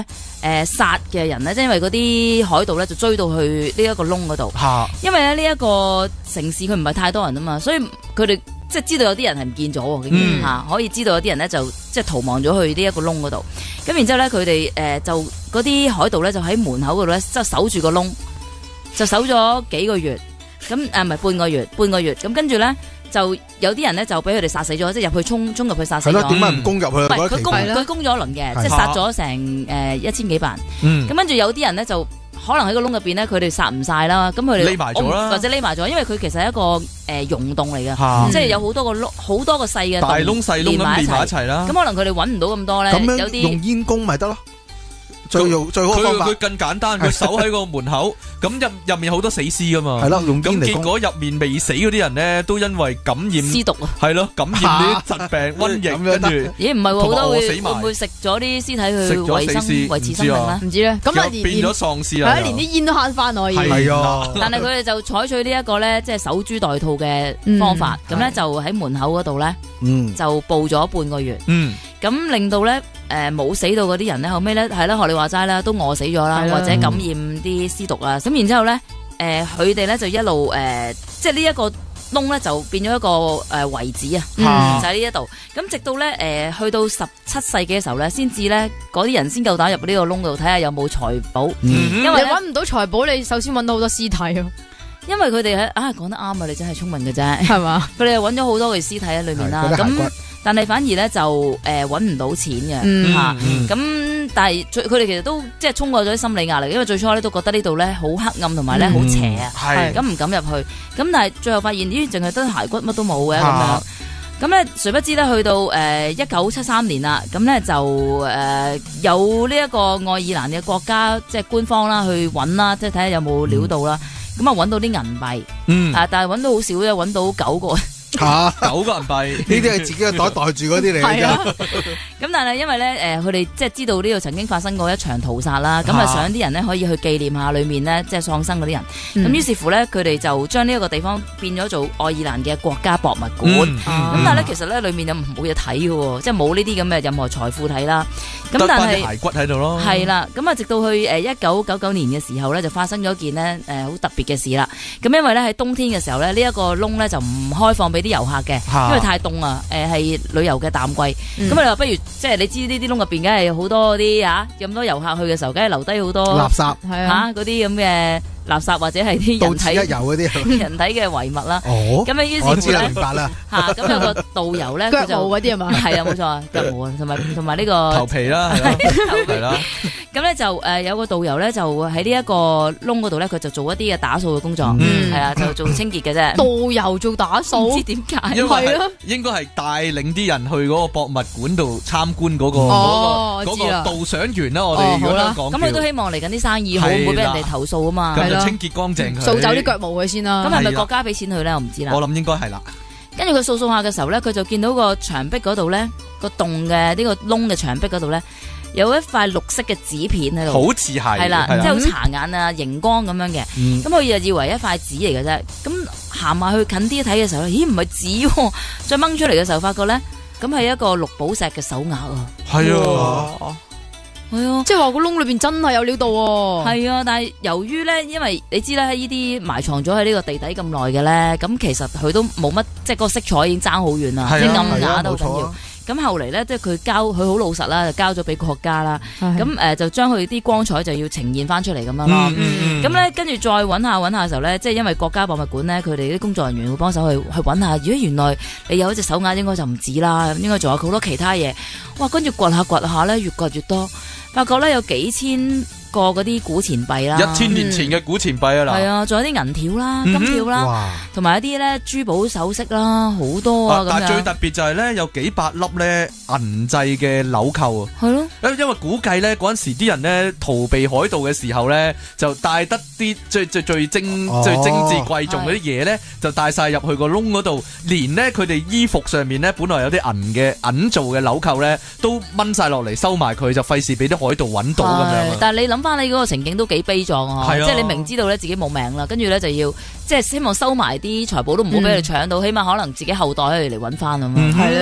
誒殺嘅人咧，即係因為嗰啲海盜咧就追到去呢一個窿嗰度。 嚇因為咧呢一個城市佢唔係太多人啊嘛，所以佢哋即係知道有啲人係唔見咗喎，竟然嚇可以知道有啲人咧就即係逃亡咗去呢一個窿嗰度。咁然之後咧佢哋誒就嗰啲海盜咧就喺門口嗰度咧即係守住個窿，就守咗幾個月。咁誒唔係半個月，半個月。咁跟住咧。就有啲人咧就俾佢哋殺死咗，即係入去衝衝入去殺死咗。 係咯，點解唔攻入去？ 唔係我覺得佢攻奇怪佢攻咗一輪嘅，即係殺咗成誒一千幾百人。 嗯咁跟住有啲人咧就可能喺個窿入邊咧，佢哋殺唔晒啦，咁佢哋匿埋咗啦或者匿埋咗，因為佢其實係一個誒溶洞嚟嘅， 嚇即係有好多個窿，好多個細嘅大窿細窿咁連埋一齊啦咁。可能佢哋揾唔到咁多咧， 咁有樣用啲煙弓咪得咯，最用最好佢方法佢更簡單，佢守喺個門口，咁入入面好多死屍噶嘛。 係咯，用咁煙嚟攻。 結果入面未死嗰啲人咧，都因為感染屍毒啊！ 係咯，感染啲疾病瘟疫， 咁樣跟住咦唔係喎，好同埋多會餓死埋會唔會食咗啲屍體食去維生咗死屍維持唔知啊生命咧？ 唔知咧，咁啊又連變咗喪屍啦。 係啊，連啲煙都慳翻可以。 係係啊， 但係佢哋就採取呢一個咧，即係守株待兔嘅方法，咁咧就喺門口嗰度咧嗯， 就報咗半個月， 嗯咁令到咧誒冇死到嗰啲人咧，後尾咧係啦，學你話齋啦，都餓死咗啦， 係啦或者感染啲屍毒啊，咁然之後咧誒佢哋咧就一路誒，即係呢一個窿咧就變咗一個誒遺址啊， 嗯就喺呢一度。咁直到咧誒去到十七世紀嘅時候咧，先至咧嗰啲人先夠膽入呢個窿度睇下有冇財寶， 嗯嗯因為咧你揾唔到財寶，你首先揾到好多屍體啊， 因為佢哋喺啊講得啱啊，你真係聰明嘅啫。 係嘛？ 佢哋揾咗好多嘅屍體喺裏面啦，咁係嗰啲骸骨但係反而咧就誒揾唔到錢嘅嗯嚇， 嗯咁但係最佢哋其實都即係衝過咗啲心理壓力，因為最初咧都覺得呢度咧好黑暗同埋咧好邪啊， 係咁唔敢入去，咁但係最後發現咦淨係得骸骨乜都冇嘅咁樣啊。 咁咧，誰不知咧，去到誒一九七三年啦，咁咧就誒、呃、有呢一個愛爾蘭嘅國家即係官方啦，去揾啦，即係睇下有冇料到啦。咁啊揾到啲銀幣， 嗯啊但係揾到好少啫，揾到九個。 吓， 九個銀幣， 呢啲係自己嘅袋袋住嗰啲嚟嘅係啊啫。 咁但係因為咧誒佢哋即係知道呢度曾經發生過一場屠殺啦，咁啊想啲人咧可以去紀念下裏面咧即係喪生嗰啲人。咁、 嗯於是乎咧，佢哋就將呢一個地方變咗做愛爾蘭嘅國家博物館。 嗯咁、 啊但係咧，其實咧裏面有冇嘢睇嘅喎，即係冇呢啲咁嘅任何財富睇啦。咁得但係翻啲骸骨喺度咯。 係啦，咁啊直到去誒一九九九年嘅時候咧，就發生咗一件呢誒好特別嘅事啦。咁因為咧喺冬天嘅時候咧，呢、這、一個窿咧就唔開放俾啲遊客嘅， 嚇因為太凍啊。誒係旅遊嘅淡季，咁嗯啊你話不如即係你知呢啲窿入邊，梗係好多啲嚇咁多遊客去嘅時候，梗係留低好多垃圾係啊， 嚇嗰啲咁嘅垃圾或者係啲人到此一遊體嗰啲。 人體嘅遺物啦。 哦， 咁啊於是乎我知啦， 咧明白啦。 嚇，咁有個導遊咧，佢腳就毛嗰啲係嘛？ 係啊冇錯，腳毛啊，同埋同埋呢個頭皮啦，係啦，係啦， 咁咧就誒有個導遊咧就喺呢一個窿嗰度咧，佢就做一啲嘅打掃嘅工作， 嗯係啦，就做清潔嘅啫。 導遊做打唔掃知，點解， 因為係係咯應該係帶領啲人去嗰個博物館度參觀嗰個哦嗰個嗰我知啦個導賞員啦，我哋哦好啦如果香港咁佢都叫希望嚟緊啲生意好， 係啦唔會俾人哋投訴啊嘛。 係咯咁就清潔乾淨佢， 掃走啲腳毛佢先啦。 咁係咪係啦國家俾錢佢咧？我唔知啦。 我諗應該係啦， 跟住佢掃掃下嘅時候咧，佢就見到個牆壁嗰度咧，個洞嘅呢個窿嘅牆壁嗰度咧，有一塊綠色嘅紙片喺度， 好似係係啦， 係即係好殘眼啊，熒光咁樣嘅。 嗯咁佢就以為一塊紙嚟嘅啫，咁行埋去近啲睇嘅時候咧，咦唔係紙喎，再掹出嚟嘅時候發覺咧，咁係一個綠寶石嘅手鐲啊， 係啊， 係啊。 即係話個窿裏邊真係有料到喎。 係啊，但係由於咧，因為你知啦，呢啲埋藏咗喺呢個地底咁耐嘅咧，咁其實佢都冇乜，即係個色彩已經爭好遠啦， 係啊即係暗係啊啞都好緊要冇錯啊。 咁後嚟咧，即係佢交佢好老實啦，就交咗俾國家啦。 咁咁誒就將佢啲光彩就要呈現翻出嚟咁樣咯。 嗯嗯嗯咁咧，跟住再揾下揾下嘅時候咧，即係因為國家博物館咧，佢哋啲工作人員會幫手去去揾下。如果原來你有一隻手鐲，應該就唔止啦，應該仲有好多其他嘢。哇！跟住掘下掘下咧，越掘越多，發覺咧有幾千個嗰啲古錢幣啦， 一千年前嘅古錢幣啊嗱， 係啊，仲有啲銀條啦、 嗯哼金條啦， 哇， 同埋一啲咧珠寶首飾啦，好多啊咁樣。 但係最特別就係咧，有幾百粒咧銀製嘅紐扣啊！ 係咯， 因因為估計咧嗰陣時啲人咧逃避海盜嘅時候咧，就帶得啲最最最精哦最精緻貴重嗰啲嘢咧，就帶晒入去個窿嗰度，連咧佢哋衣服上面咧本來有啲銀嘅銀做嘅紐扣咧，都掹晒落嚟收埋佢，就費事俾啲海盜揾到咁樣啊。 係但係你諗翻你嗰個情景都幾悲壯啊！ 係啊即係你明知道咧自己冇命啦，跟住咧就要即係希望收埋啲財寶都唔好俾佢哋搶到，起碼可能自己後代可以嚟揾翻咁嗯樣。 係咧。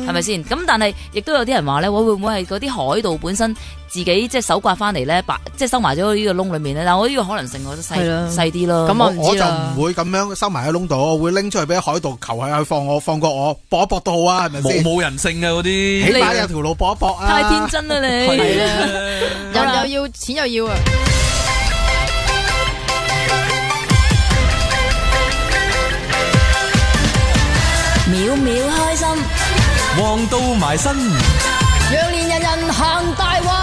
係咪先？咁但係亦都有啲人話咧，會會唔會係嗰啲海盜本身自己即係手刮翻嚟咧，白即係收埋咗呢個窿裏面咧？但我呢個可能性我覺得細細啲咯。 咁我唔我就知啦唔會咁樣收埋喺窿度，我會拎出去俾海盜求下去放我，放過我，搏一搏都好啊，係咪先？ 冇冇人性嘅嗰啲， 起碼有條路搏一搏啊！ 太天真啦你， 係啊人又要錢又要啊！ 秒秒開心， 旺到埋身， 羊年人人行大運，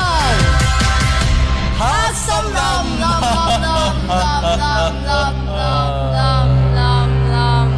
黑心冧冧冧冧冧冧冧冧冧冧。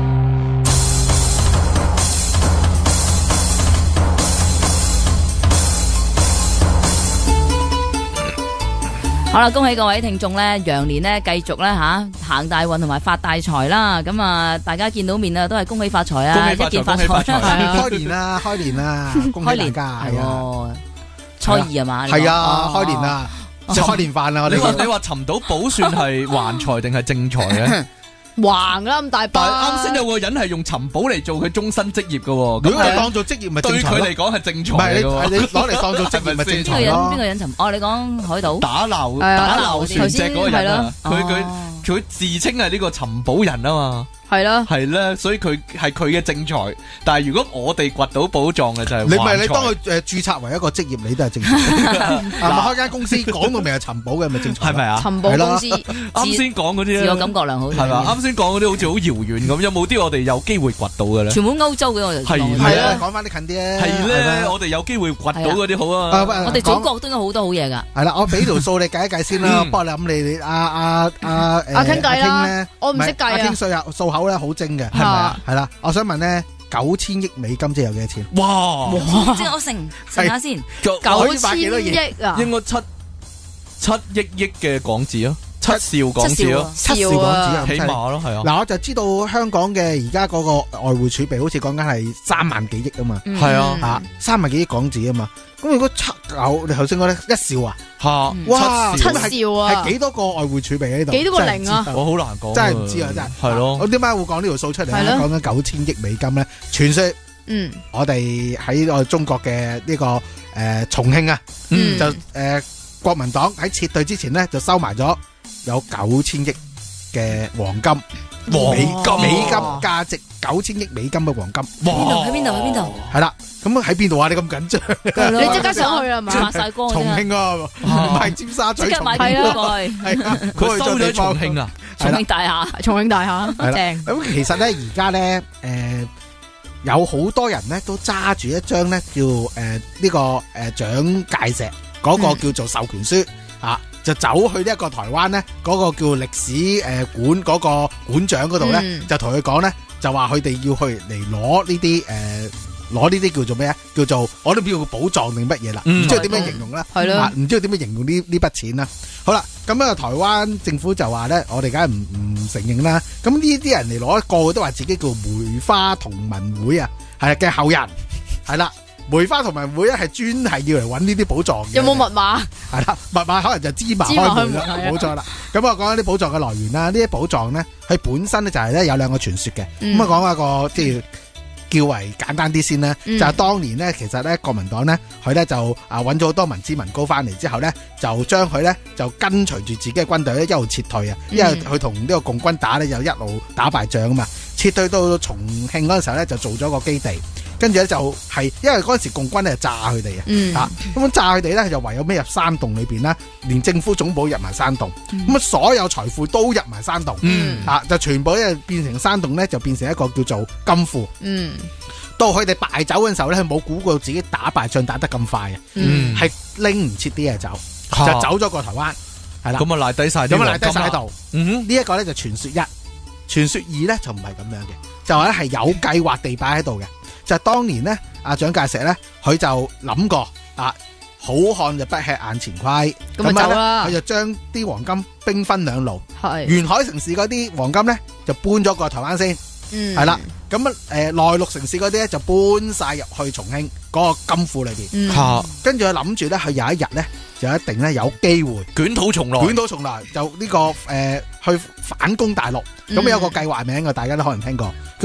好啦，恭喜各位聽眾咧，羊年咧繼續咧吓行大運同埋發大財啦！咁啊，大家見到面啊，都係恭喜發財啊， 恭喜發財一件發恭喜發財係啊開年啦，開年啦，恭喜大家係係啊！ 喎，初二係嘛？ 係啊， 哦開年啦，即係開年飯啦，我你話哋你話尋到寶算係橫財定係正財嘅？ 橫啦咁大但係把。 啱先有個人係用尋寶嚟做佢終身職業嘅喎， 如果咁你當做職業咪正財咯對佢嚟，講係正財唔係你嚟嘅喎。 你攞嚟當做職業咪正邊個人財咯邊個。人尋？哦，你講海島打撈係啊打撈船隻嗰個人啊， 頭先係咯佢佢哦佢自稱係呢個尋寶人啊嘛， 係啦， 係咧，所以佢係佢嘅正財。但係如果我哋掘到寶藏嘅就係你咪橫財你當佢誒註冊為一個職業，你都係正財。啊，咪開間公司講到明係尋寶嘅，咪正財咯。 係咪啊？ 尋寶公司啱先講嗰啲自我咧， 感覺良好， 係嘛？啱先講嗰啲好似好遙遠咁，有冇啲我哋有機會掘到嘅咧？ 全部歐洲嘅我就係講係啊啊， 講翻啲近啲啊。 係咧， 咪我哋有機會掘到嗰啲好啊啊！ 啊我哋祖講國都有好多好嘢㗎。 係啦，我俾條數你計一計先啦。 嗯不過你諗你你阿阿阿誒阿傾計啦阿傾咧我唔識計啊係阿傾數入數口咧好精嘅，係咪啊？係啦，我想問咧九千億美金即係有幾多錢？ 哇， 即係我乘乘下先， 九可以買幾多千嘢億啊！ 應該七七億億嘅港紙啊，七兆港紙咯， 七兆港紙啊， 起碼咯，係啊， 嗱，我就知道香港嘅而家嗰個外匯儲備好似講緊係三萬幾億啊嘛， 嗯係啊啊三萬幾億港紙啊嘛。咁如果七九，你頭先講咧一兆啊， 吓嗯哇， 七兆咁係兆啊係幾多個外匯儲備喺度？ 幾多個零啊真係唔知道我好難講， 真係唔知啊，真係。 係咯我點解會講呢條數出嚟咧？ 係咯講緊九千億美金咧，傳說嗯我哋喺我哋中國嘅呢個誒重慶啊， 嗯就誒國民黨喺撤退之前咧就收埋咗有九千億嘅黃金。 黃美金美金價值九千億美金嘅黃金， 邊度喺邊度喺邊度？ 係啦，咁喺邊度啊？你咁緊張？ 你即刻上去啦嘛？ 抹晒光重慶啊，唔係尖沙咀， 即刻買重慶件過去， 係啊， 佢收咗重慶啊， 重慶大廈。 重慶大廈係啦正咁其實咧，而家咧，誒有好多人咧都揸住一張咧叫誒呢個誒蔣介石嗰個叫做授權書啊。就走去呢一個台灣咧，嗰、個叫歷史誒、呃、館嗰個館長嗰度咧， 嗯就同佢講咧，就話佢哋要去嚟攞呢啲誒攞呢啲叫做咩啊？叫做我都唔知叫寶藏定乜嘢啦，唔、 嗯知道點樣形容啦， 係咯啊唔知道點樣形容呢呢筆錢啦。好啦，咁啊台灣政府就話咧，我哋梗係唔唔承認啦。咁呢啲人嚟攞，個個都話自己叫梅花同盟會啊，係嘅後人，係啦。梅花同盟會咧係專係要嚟揾呢啲寶藏嘅。 有冇密碼？ 係啦，密碼可能就芝麻芝麻開門啦， 開門係啊冇錯啦。咁啊，講緊啲寶藏嘅來源啦，呢啲寶藏咧，佢本身咧就係咧有兩個傳說嘅。 嗯咁啊，講一個即係較為簡單啲先啦。 嗯就係當年咧，其實咧國民黨咧，佢咧就啊揾咗好多民脂民膏翻嚟之後咧，就將佢咧就跟隨住自己嘅軍隊咧一路撤退啊。 嗯因為佢同呢個共軍打咧，就一路打敗仗啊嘛。撤退到重慶嗰陣時候咧，就做咗個基地。跟住咧就係、因為嗰陣時共軍咧炸佢哋啊。 嗯啊，咁樣炸佢哋咧，就唯有孭入山洞裏邊啦，連政府總部入埋山洞，咁啊、所有財富都入埋山洞， 嗯啊，就全部咧變成山洞咧，就變成一個叫做金庫。 嗯到佢哋敗走嘅時候咧，佢冇估過自己打敗仗打得咁快啊， 嗯係拎唔切啲嘢走， 嚇就走咗過台灣，係啦， 咁啊賴低晒啲咁啊賴黃金啦， 低晒喺度。 嗯呢一個咧就傳說一，傳說二咧就唔係咁樣嘅，就係咧係有計劃地擺喺度嘅。就係當年咧，阿蔣介石咧，佢就諗過啊，好漢就不吃眼前虧， 咁咪樣呢走啦佢就將啲黃金兵分兩路， 係沿海城市嗰啲黃金咧就搬咗過台灣先， 嗯係啦。咁啊誒內陸城市嗰啲咧就搬晒入去重慶嗰個金庫裏邊， 嗯嚇跟住佢諗住咧，佢有一日咧就一定咧有機會捲土重來， 捲土重來，就呢、個誒、呃去反攻大陸。咁、 嗯有個計劃名嘅，大家都可能聽過，叫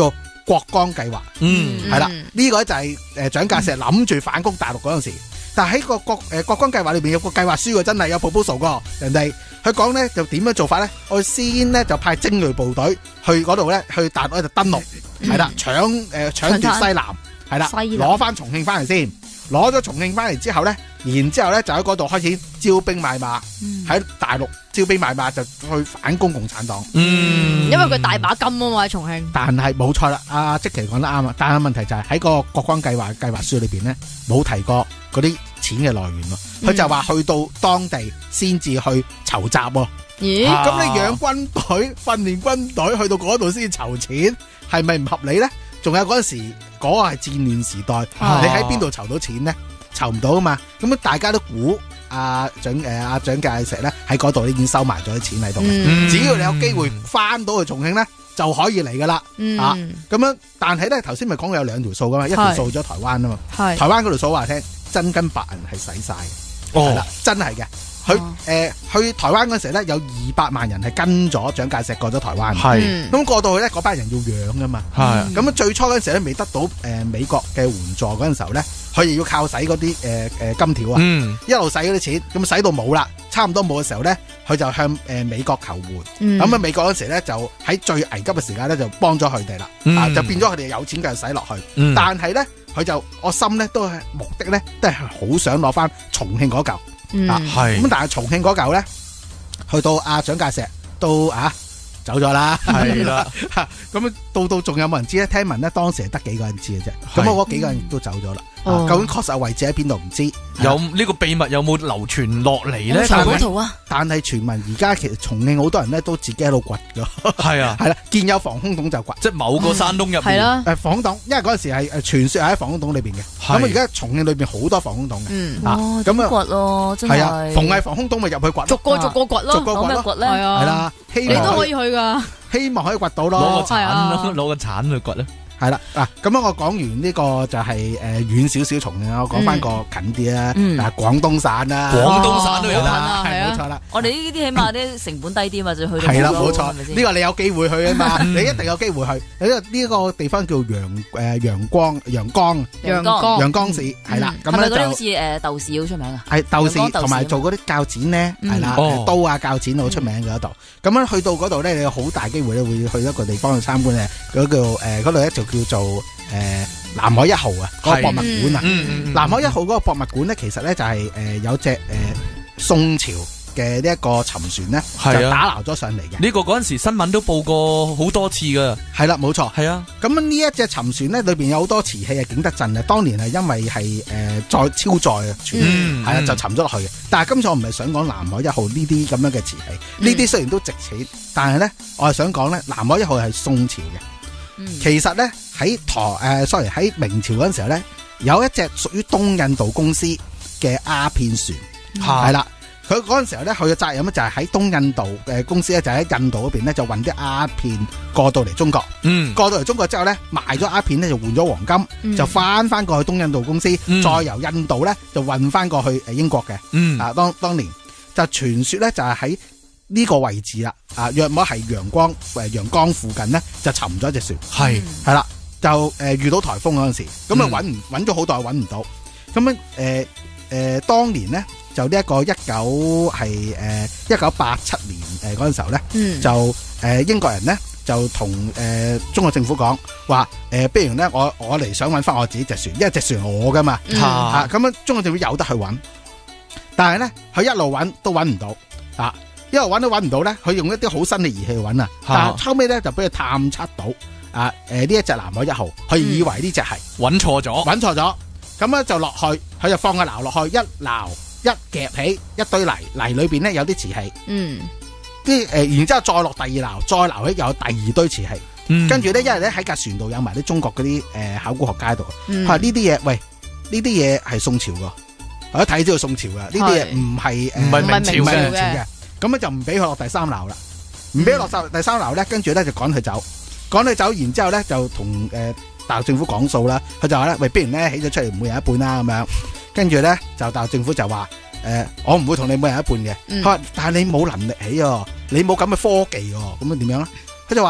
國光計劃， 嗯係啦，呢個就係誒蔣介石諗住反攻大陸嗰陣時，但係喺個國誒國光計劃裏邊有個計劃書嘅，真係有 proposal 個，人哋佢講咧就點樣做法咧？我先咧就派精鋭部隊去嗰度咧，去大陸咧就登陸，係啦，搶誒搶奪西南，係啦， 西南攞翻重慶翻嚟先，攞咗重慶翻嚟之後咧，然之後咧就喺嗰度開始招兵買馬，喺大陸招兵買馬就去反攻共產黨。 嗯， 因為佢大把金啊嘛喺重慶。 但係冇錯啦，阿積淇講得啱啊！但係問題就係喺個國光計劃計劃書裏邊咧，冇提過嗰啲錢嘅來源喎。佢就話去到當地先至去籌集喎。 咦？ 啊咁你養軍隊、訓練軍隊，去到嗰度先至籌錢，係咪唔合理咧？仲有嗰陣時嗰個係戰亂時代， 啊你喺邊度籌到錢咧？籌唔到啊嘛！咁大家都估阿蔣誒阿蔣介石咧喺嗰度已經收埋咗啲錢喺度嘅。 嗯只要你有機會翻到去重慶咧，就可以嚟噶啦。 嗯啊咁樣，但係咧頭先咪講過有兩條數噶嘛，一條數咗台灣啊嘛， 係台灣嗰條數話聽真金白銀係使晒嘅，係啦，真係嘅。佢哦誒去台灣嗰時咧有二百萬人係跟咗蔣介石過咗台灣， 係嗯咁過到去咧嗰班人要養噶嘛， 係咁最初嗰陣時咧未得到誒美國嘅援助嗰陣時候咧，佢亦要靠使嗰啲誒誒金條啊。 嗯一路使嗰啲錢，咁使到冇啦，差唔多冇嘅時候咧，佢就向誒、呃、美國求援。 嗯咁啊、美國嗰時咧就喺最危急嘅時間咧就幫咗佢哋啦， 嗯啊就變咗佢哋有錢繼續使落去。 嗯但係咧佢就我心咧都係目的咧都係好想攞翻重慶嗰嚿嗯啊。 係咁但係重慶嗰嚿咧，去到阿蔣介石都啊走咗啦。 係啦， 咁到到仲有冇人知咧？聽聞咧當時係得幾個人知嘅啫。 係咁我嗰幾個人都走咗啦。 哦啊究竟確實位置喺邊度唔知。 有呢個秘密有冇流傳落嚟咧？ 長嗰圖啊， 但係傳聞而家其實重慶好多人咧都自己喺度掘噶， 係啊， 係啦，見有防空洞就掘。 即係某個山窿入面， 係啦， 誒防空洞，因為嗰陣時係誒傳說係喺防空洞裏邊嘅， 係咁而家重慶裏邊好多防空洞嘅， 嗯， 啊哇， 咁啊咁掘咯，真係啊， 係。 逢係防空洞咪入去掘咯， 逐個逐個掘咯， 逐個攞咩掘咧？ 係啊， 係啦，希你都望可以去噶， 希望可以掘到攞個咯， 係啊鏟咯，攞個鏟去掘咧。 係啦，嗱咁樣我講完呢個就係誒遠少少重慶啦，我講翻個近啲啦， 嗯嗱廣東省啦， 廣東省都有好近係啦， 啊係啊係冇錯啦。 我哋呢啲起碼啲成本低啲嘛，就去到係啦， 嗰度冇錯， 係咪先呢個你有機會去啊嘛， 嗯你一定有機會去。呢個呢個地方叫陽誒陽光陽江陽陽江陽江市係啦，咁咧就係咪嗰啲好似誒豆豉好出名啊？ 係豆陽江豆豉豉同埋做嗰啲鉸剪咧， 嗯係啦， 哦刀啊鉸剪好出名嘅嗰度。咁樣去到嗰度咧，你有好大機會咧會去一個地方去參觀嘅，嗰叫誒嗰度咧就叫做誒南海一號啊，嗰個博物館啊。 嗯嗯， 南海一號嗰個博物館咧，其實咧就係誒有隻誒宋朝嘅呢一個沉船咧， 係啊就打撈咗上嚟嘅。 呢個嗰陣時新聞都報過好多次噶， 係啦，冇錯。 係啊， 咁呢一隻沉船咧，裏邊有好多瓷器係景德鎮啊。當年係因為係誒載超載啊，船嗯係啊就沉咗落去嘅。但係今次我唔係想講南海一號呢啲咁樣嘅瓷器，呢啲雖然都值錢，但係咧我係想講咧，南海一號係宋朝嘅。 嗯其實咧喺台誒，sorry 喺明朝嗰陣時候咧，有一隻屬於東印度公司嘅鴉片船，係啦。佢嗰陣時候咧，佢嘅責任咧就係喺東印度嘅公司咧，就喺印度嗰邊咧就運啲鴉片過到嚟中國。 嗯， 過到嚟中國之後咧，賣咗鴉片咧就換咗黃金， 嗯就翻翻過去東印度公司， 嗯再由印度咧就運翻過去誒英國嘅。 嗯， 啊，當當年就傳說咧就係喺呢個位置啦，啊，約莫係陽光誒陽江附近咧就沉咗隻船， 係， 係啦，就誒、呃、遇到颱風嗰陣時，咁啊嗯揾唔揾咗好耐揾唔到，咁樣誒誒當年咧就呢一個一九係誒一九八七年誒嗰陣時候咧。 嗯就誒、呃、英國人咧就同誒、呃、中國政府講話誒，不如咧我我嚟想揾翻我自己隻船，因為隻船我噶嘛嗯嚇啊， 咁樣中國政府有得去揾，但係咧佢一路揾都揾唔到啊，一路揾都揾唔到咧，佢用一啲好新嘅儀器去揾啊，但係後尾咧就俾佢探測到啊誒呢一隻南海一號，佢以為呢隻係揾錯咗， 揾錯咗，咁咧就落去，佢就放個撈落去，一撈一夾起一堆泥，泥裏邊咧有啲瓷器。 嗯啲誒、呃然之後再落第二撈，再撈起又有第二堆瓷器， 嗯跟住咧，因為咧喺架船度有埋啲中國嗰啲誒考古學家喺度， 嗯佢話呢啲嘢，喂，呢啲嘢係宋朝噶，我一睇知道宋朝噶，呢啲嘢唔係誒唔係明朝唔係明嘅朝嘅，咁咧就唔俾佢落第三撈啦，唔俾佢落第第三撈咧，跟住咧就趕佢走，趕佢走，然之後咧就同誒、呃、大陸政府講數啦，佢就話咧，喂，不如咧起咗出嚟每人一半啦咁樣，跟住咧就大陸政府就話。誒，我唔會同你每人一半嘅。 嗯佢話，但係你冇能力起喎，你冇咁嘅科技喎，咁樣點樣咧？佢就話，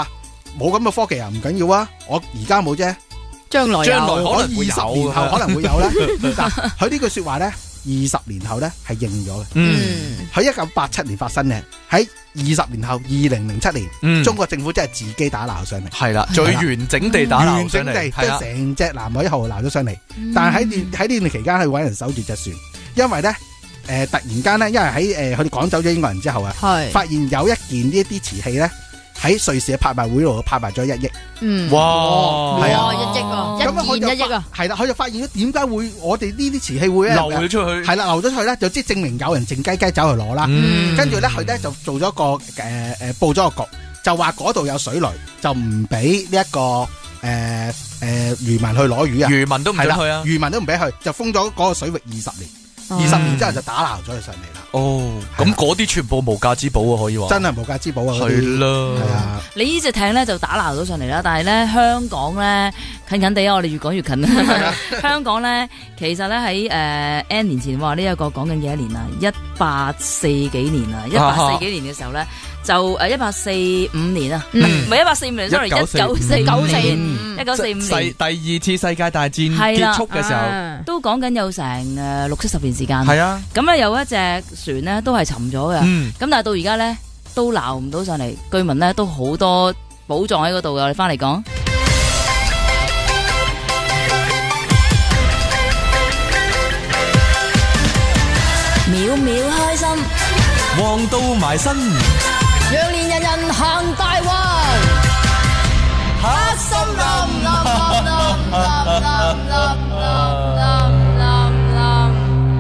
冇咁嘅科技啊，唔緊要啊，我而家冇啫， 將來將來有可能會有二十年後可能會有咧。但佢呢句說話咧，二十年後咧係應咗嘅。 嗯喺一九八七年發生嘅，喺二十年後二零零七年， 嗯， 中國政府真係自己打撈上嚟， 係啦，最完整地打撈完整地上嚟，係啦， 將成隻南海一號撈咗上嚟。但係喺段喺呢段期間，係揾人守住隻船，因為咧誒、呃、突然間咧，因為喺誒佢哋趕走咗英國人之後啊， 係發現有一件呢一啲瓷器咧喺瑞士嘅拍賣會度拍賣咗一億。 嗯哇， 係啊哇一億啊， 咁佢就一件一億啊， 係啦，佢就發現咗點解會我哋呢啲瓷器會咧流咗出去， 係啦，流咗出去咧，就即係證明有人靜雞雞走去攞啦。 嗯跟住咧，佢咧就做咗個誒誒、呃、報咗個局，就話嗰度有水雷，就唔俾呢一個誒誒、呃呃、漁民去攞魚啊。 漁民都唔係啦， 准去啊， 漁民都唔俾去，就封咗嗰個水域二十年。二十年之後就打撈咗佢上嚟啦。 哦，咁嗰啲全部無價之寶啊，可以話真係無價之寶啊！嗰啲係啦， 係啊， 你呢隻艇咧就打撈咗上嚟啦，但係咧香港咧近近地啊，我哋越講越近啦。香港咧其實咧喺誒 N 年前話呢一個講緊幾多年啊？一八四幾年啊，一八四幾年嘅時候咧就誒一八四五年啊，唔嗯係一八四五年，sorry，一九四九四年， 五一九四五世年第二次世界大戰係啦結束嘅時候， 啊都講緊有成誒六七十年時間。 係啊， 咁咧有一隻船咧都係沉咗嘅，咁、 嗯， 但係到而家咧都撈唔到上嚟，據聞咧都好多寶藏喺嗰度嘅。我哋翻嚟講，秒秒開心， 旺到埋身， 讓年人人行大運，黑心冧冧冧冧冧冧冧冧冧冧。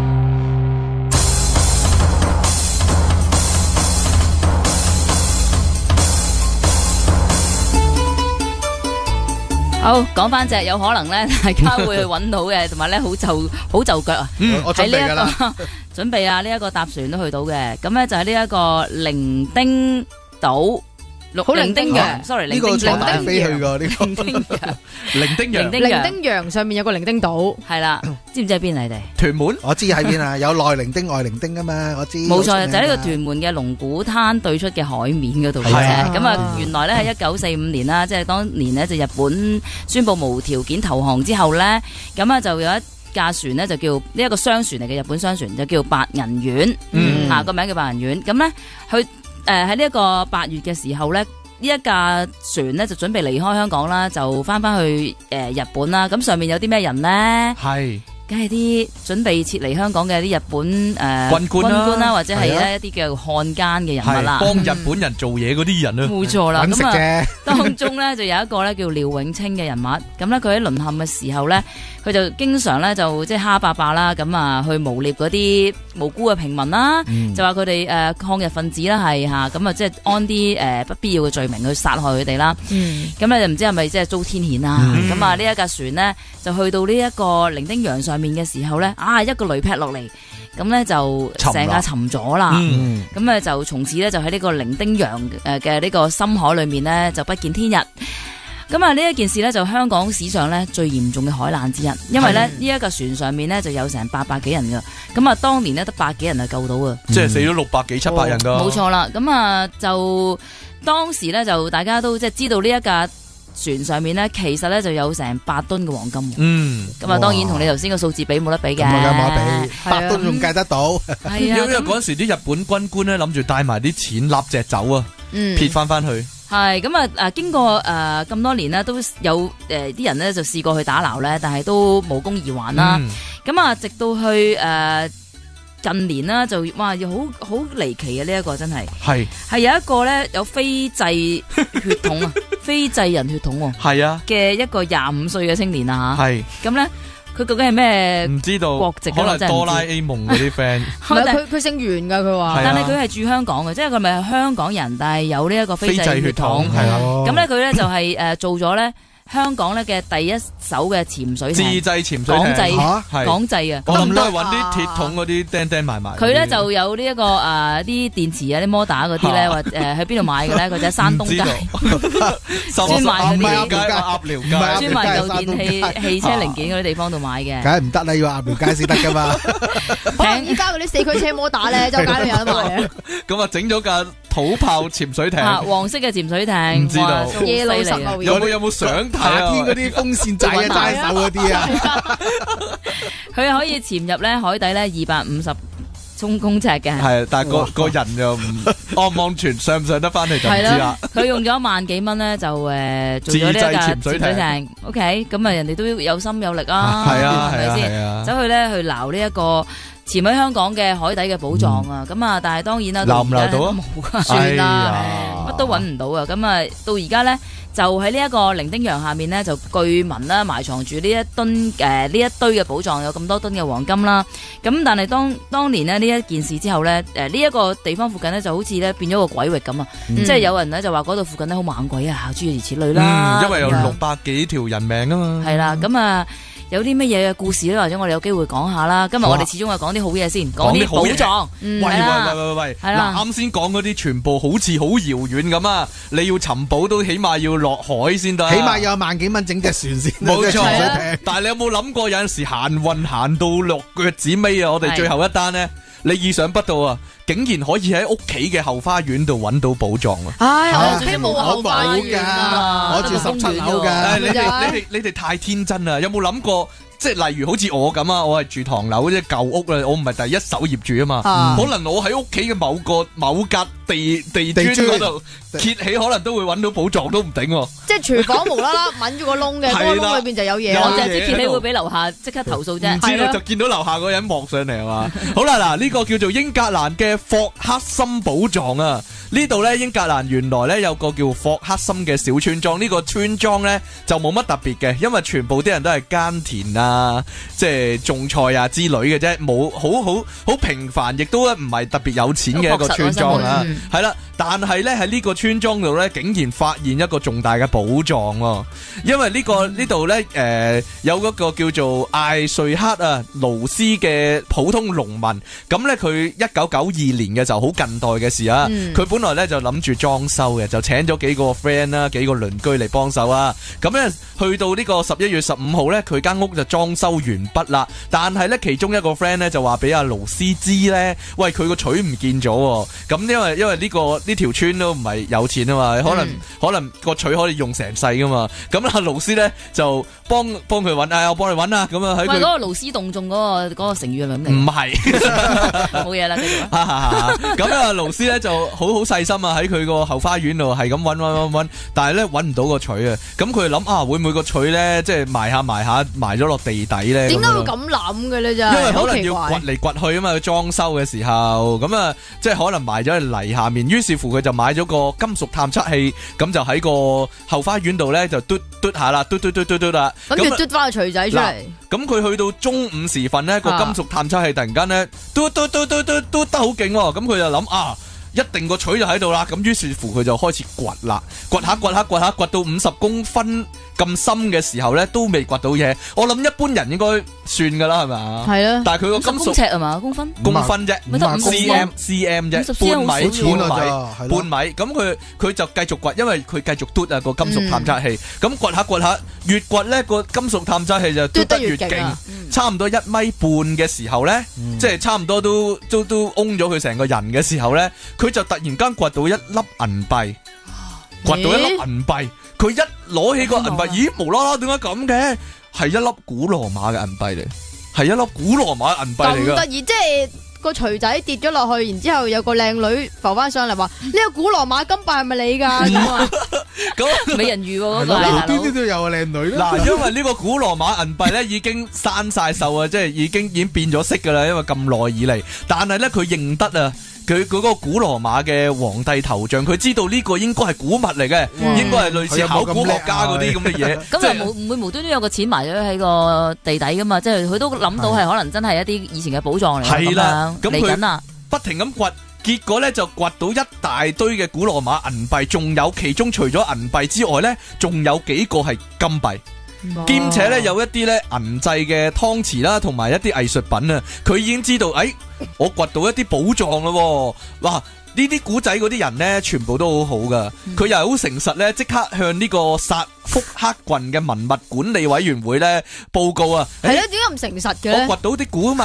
好講翻隻有可能咧，大家會去揾到嘅，同埋咧好就好就腳啊！ 我我準備㗎啦。 喺呢一個準備啊，呢、這、一個搭船都去到嘅，咁咧就係呢一個伶仃島。 好伶仃嘅啊 ，sorry， 呢個坐大飛去㗎呢個。 伶仃洋， 伶仃洋伶伶仃洋上面有個伶仃島， 係啦，知唔知喺邊你哋？ 屯門， 我知喺邊啊，有內伶仃外伶仃㗎嘛，我知。 冇錯，就喺呢個團。 屯門嘅龍鼓灘對出嘅海面嗰度嘅係啊啫。咁啊，原來咧喺一九四五年啦，即係當年呢，就日本宣布無條件投降之後咧，咁啊就有一架船咧就叫呢一個商船嚟嘅日本商船，就叫白銀丸， 嗯啊個名叫白銀丸。咁咧佢誒喺呢一個八月嘅時候咧。呢一架船咧就準備離開香港啦，就翻翻去誒、呃、日本啦。咁上面有啲咩人呢？ 係梗係啲準備撤離香港嘅啲日本誒、呃、 軍官啦啦，或者係係啊咧一啲叫漢奸嘅人物係啦。 幫日本人做嘢嗰啲人啊， 冇錯啦， 揾食咁啊啫。 當中咧就有一個咧叫廖永清嘅人物，咁咧佢喺淪陷嘅時候咧，佢就經常咧就即係蝦霸霸啦，咁啊去誣衊嗰啲無辜嘅平民啦。 嗯就話佢哋誒抗日分子啦，係嚇咁啊，即係安啲誒不必要嘅罪名去殺害佢哋啦。 嗯， 咁咧就唔知係咪即係遭天譴啊？ 嗯咁啊呢一架船呢，就去到呢一個伶仃洋上面嘅時候咧，啊一個雷劈落嚟，咁咧就沉啦成架沉咗啦。 嗯咁咧就從此咧就喺呢個伶仃洋誒嘅呢個深海裏面咧就不見天日。咁啊呢一件事咧就香港史上咧最嚴重嘅海難之一，因為咧呢一架船上面咧就有成八百幾人噶，咁啊當年咧得百幾人係救到啊， 即係死咗六百幾七百人噶， 冇錯啦。咁啊就當時咧就大家都即係知道呢一架船上面咧其實咧就有成八噸嘅黃金。 嗯， 咁啊當然同你頭先個數字比冇得比嘅， 咁啊，冇得比， 係啊百噸仲計得到。 係因為啊， 嗰陣時啲日本軍官咧諗住帶埋啲錢立隻走啊， 嗯撇翻翻去， 係咁啊！誒，經過誒咁多年咧，都有誒啲人咧就試過去打撈咧，但係都無功而還啦。 嗯咁啊，直到去誒近年啦，就哇，又好好離奇啊！呢一個真係係係有一個咧有非制血統啊，非制人血統喎係啊嘅一個廿五歲嘅青年啊係， 吓，咁咧佢究竟係咩？ 唔知道國籍啊可能我真係唔知哆啦 A 夢嗰啲 friend 唔係佢佢姓袁噶，佢話係啊但係佢係住香港嘅，即係佢咪係香港人，但係有呢一個非制血統。 係啦， 咁咧佢咧就係誒做咗咧香港咧嘅第一艘嘅潛水自艇， 製潛水港艇製嚇係港製啊！ 我諗都係得唔得揾啲鐵桶嗰啲釘釘埋埋嗰啲。 佢咧就有呢、一個誒啲電池啊、啲摩打嗰啲咧，或誒喺邊度買嘅咧？佢就喺山東街，專賣嗰啲唔係鴨寮街，鴨寮街唔係鴨專賣舊山東電器街汽車零件嗰啲地方度買嘅。 梗係唔得啦，要鴨寮街先得噶嘛。 可能依家嗰啲四驅車摩打咧，周街都有得賣啊。 咁啊整咗架土炮潛水艇， 啊，黃色嘅潛水艇， 唔知道哇都好犀利耶路啊撒冷有冇有冇相睇夏啊？ 天嗰啲風扇仔啊、齋手嗰啲啊， 佢可以潛入咧海底咧二百五十公公尺嘅， 係，但係個哇個人就唔安唔安全，上唔上得翻嚟就唔係知啦啦。。佢用咗萬幾蚊咧就誒做咗呢一自製架潛水艇艇，OK，咁啊人哋都有心有力啊， 係啊係啊係咪先？ 係啊， 走去咧去撈呢一個潛喺香港嘅海底嘅寶藏啊！咁啊，但係當然啦， 撈唔撈到啊？ 冇啊， 算啦乜都揾唔到啊！咁啊，到而家咧就喺呢一個伶仃洋下面咧，就據聞啦埋藏住呢一噸誒呢一堆嘅寶藏，有咁多噸嘅黃金啦。咁但係當當年呢，呢一件事之後咧，誒呢一個地方附近咧就好似咧變咗個鬼域咁啊！ 嗯即係有人咧就話嗰度附近咧好猛鬼啊，諸如此類啦。 嗯，因為有咁樣六百幾條人命啊嘛。 係啦，咁啊。有啲乜嘢嘅故事咧，或者我哋有機會講下啦。今日我哋始終係講啲好嘢先，講啲講啲好嘢寶藏。 嗯喂喂係啦喂喂喂， 係啦嗱啱先講嗰啲全部好似好遙遠咁啊！你要尋寶都起碼要落海先得啊， 起碼有萬幾蚊整隻船先。 冇錯即係潛水係艇但係你有冇諗過有陣時行運行到落腳趾尾啊？我哋係最後一單呢，你意想不到啊，竟然可以喺屋企嘅後花園度揾到寶藏啊！ 唉， 啊我屋企冇後花園啊， 我住十七樓誒㗎。 你哋你哋你哋太天真啦！有冇諗過？即係例如好似我咁啊，我係住唐樓即係舊屋啦，我唔係第一手業主啊嘛， 啊可能我喺屋企嘅某個某格地地磚地磚嗰度揭起，可能都會揾到寶藏都唔定喎。 即係廚房無啦啦抿咗個窿嘅，嗰個係啦窿裏邊就有嘢啦我就。係有嘢知揭起會俾樓下即刻投訴唔啫。 知道係咯就見到樓下嗰人望上嚟係嘛？好啦，嗱呢個叫做英格蘭嘅霍克森寶藏啊！呢度呢，英格蘭原來呢有個叫霍克森嘅小村莊，呢、個村莊呢就冇乜特別嘅，因為全部啲人都係耕田啊，即係種菜啊之類嘅啫，冇好好好平凡，亦都唔係特別有錢嘅一個村莊啊嗯。 係啦，但係呢喺呢個村莊度呢，竟然發現一個重大嘅寶藏喎，因為呢、個呢度呢，誒、呃、有嗰個叫做艾瑞克啊勞斯嘅普通農民，咁呢，佢一九九二年嘅就好近代嘅事啊， 嗯佢、本來呢就諗住裝修嘅，就請咗幾個 friend 啦，幾個鄰居嚟幫手啊，咁呢，去到呢個十一月十五號呢，佢間屋就裝修完畢啦，但係呢，其中一個 friend 呢就話俾阿勞斯知呢，喂佢個錘唔見咗喎，咁因為因為呢、個呢條村都唔係有錢啊嘛，可能、 嗯可能個錘可以用成世噶嘛，咁阿勞斯呢就幫幫佢揾，啊我幫你揾啊，咁啊喺喂，嗰佢個勞師動眾嗰個嗰個成語係咪咁唔嚟？ 係。 冇嘢啦，繼續啊。 咁啊，勞斯咧就好好細心啊，喺佢個後花園度係咁揾揾揾揾，但係咧揾唔到個錘啊！咁佢諗啊，會唔會個錘咧即係埋下埋下埋咗落地底咧？ 點解會咁樣咁諗嘅咧？真係因為可能好奇怪要掘。嚟掘去啊嘛，佢裝修嘅時候，咁啊，即係可能埋咗喺泥下面。於是乎佢就買咗個金屬探測器，咁就喺個後花園度咧就嘟嘟下啦，嘟嘟嘟嘟嘟啦。 諗咁啊住嘟翻個錘仔出嚟， 咁佢去到中午時分呢個啊金屬探測器突然間呢，嘟嘟嘟嘟嘟嘟得好勁喎，咁佢就諗啊，一定個錘就喺度啦，咁於是乎佢就開始掘啦，掘下掘下掘下掘到五十公分咁深嘅時候呢，都未掘到嘢。我諗一般人應該算噶啦，係咪啊？ 係啦。 但係佢個五十金屬公尺係嘛？公分？ 公分啫， 咪得五十 cm cm 啫， 50 cm 半米好少錢啊半米。 咋，係咯半米，咁佢佢就繼續掘，因為佢繼續嘟啊個金屬探測器，咁掘下掘下，越掘呢個金屬探測器就嘟得越勁嘟得越勁啊， 差唔多一米半嘅時候呢，即係差唔多都都都嗡咗佢成個人嘅時候呢，佢就突然間掘到一粒銀幣，掘到一粒銀幣，佢一攞起個銀幣，咦無啦啦點解咁嘅？係一粒古羅馬嘅銀幣嚟，係一粒古羅馬銀幣嚟噶。 咁得意，即係個錘仔跌咗落去，然之後有個靚女浮翻上嚟話：呢個古羅馬金幣係咪你㗎？咁啊， 咁美人魚喎嗰係咯，無個係大佬端端都有個靚女啦。 嗱，因為呢個古羅馬銀幣咧已經生晒鏽啊，即係已經已經變咗色噶啦，因為咁耐以嚟。但係咧佢認得啊，佢佢嗰個古羅馬嘅皇帝頭像，佢知道呢個應該係古物嚟嘅， 嗯應該係類似考古學家嗰啲咁嘅嘢。 咁就冇唔會無端端有個錢埋咗喺個地底噶嘛？即係佢都諗到係可能真係一啲以前嘅寶藏嚟㗎係啦咁樣咁佢嚟緊啊！ 不停咁掘。結果咧就掘到一大堆嘅古羅馬銀幣，仲有其中除咗銀幣之外咧，仲有幾個係金幣。兼且咧有一啲咧銀製嘅湯匙啦，同埋一啲藝術品啊，佢已經知道，誒、哎，我掘到一啲寶藏咯，哇！呢啲古仔嗰啲人咧，全部都好好噶，佢、又係好誠實咧，即刻向呢個薩福克郡嘅文物管理委員會咧報告啊， 係咧，點解唔誠實嘅咧？ 我掘到啲古物啦，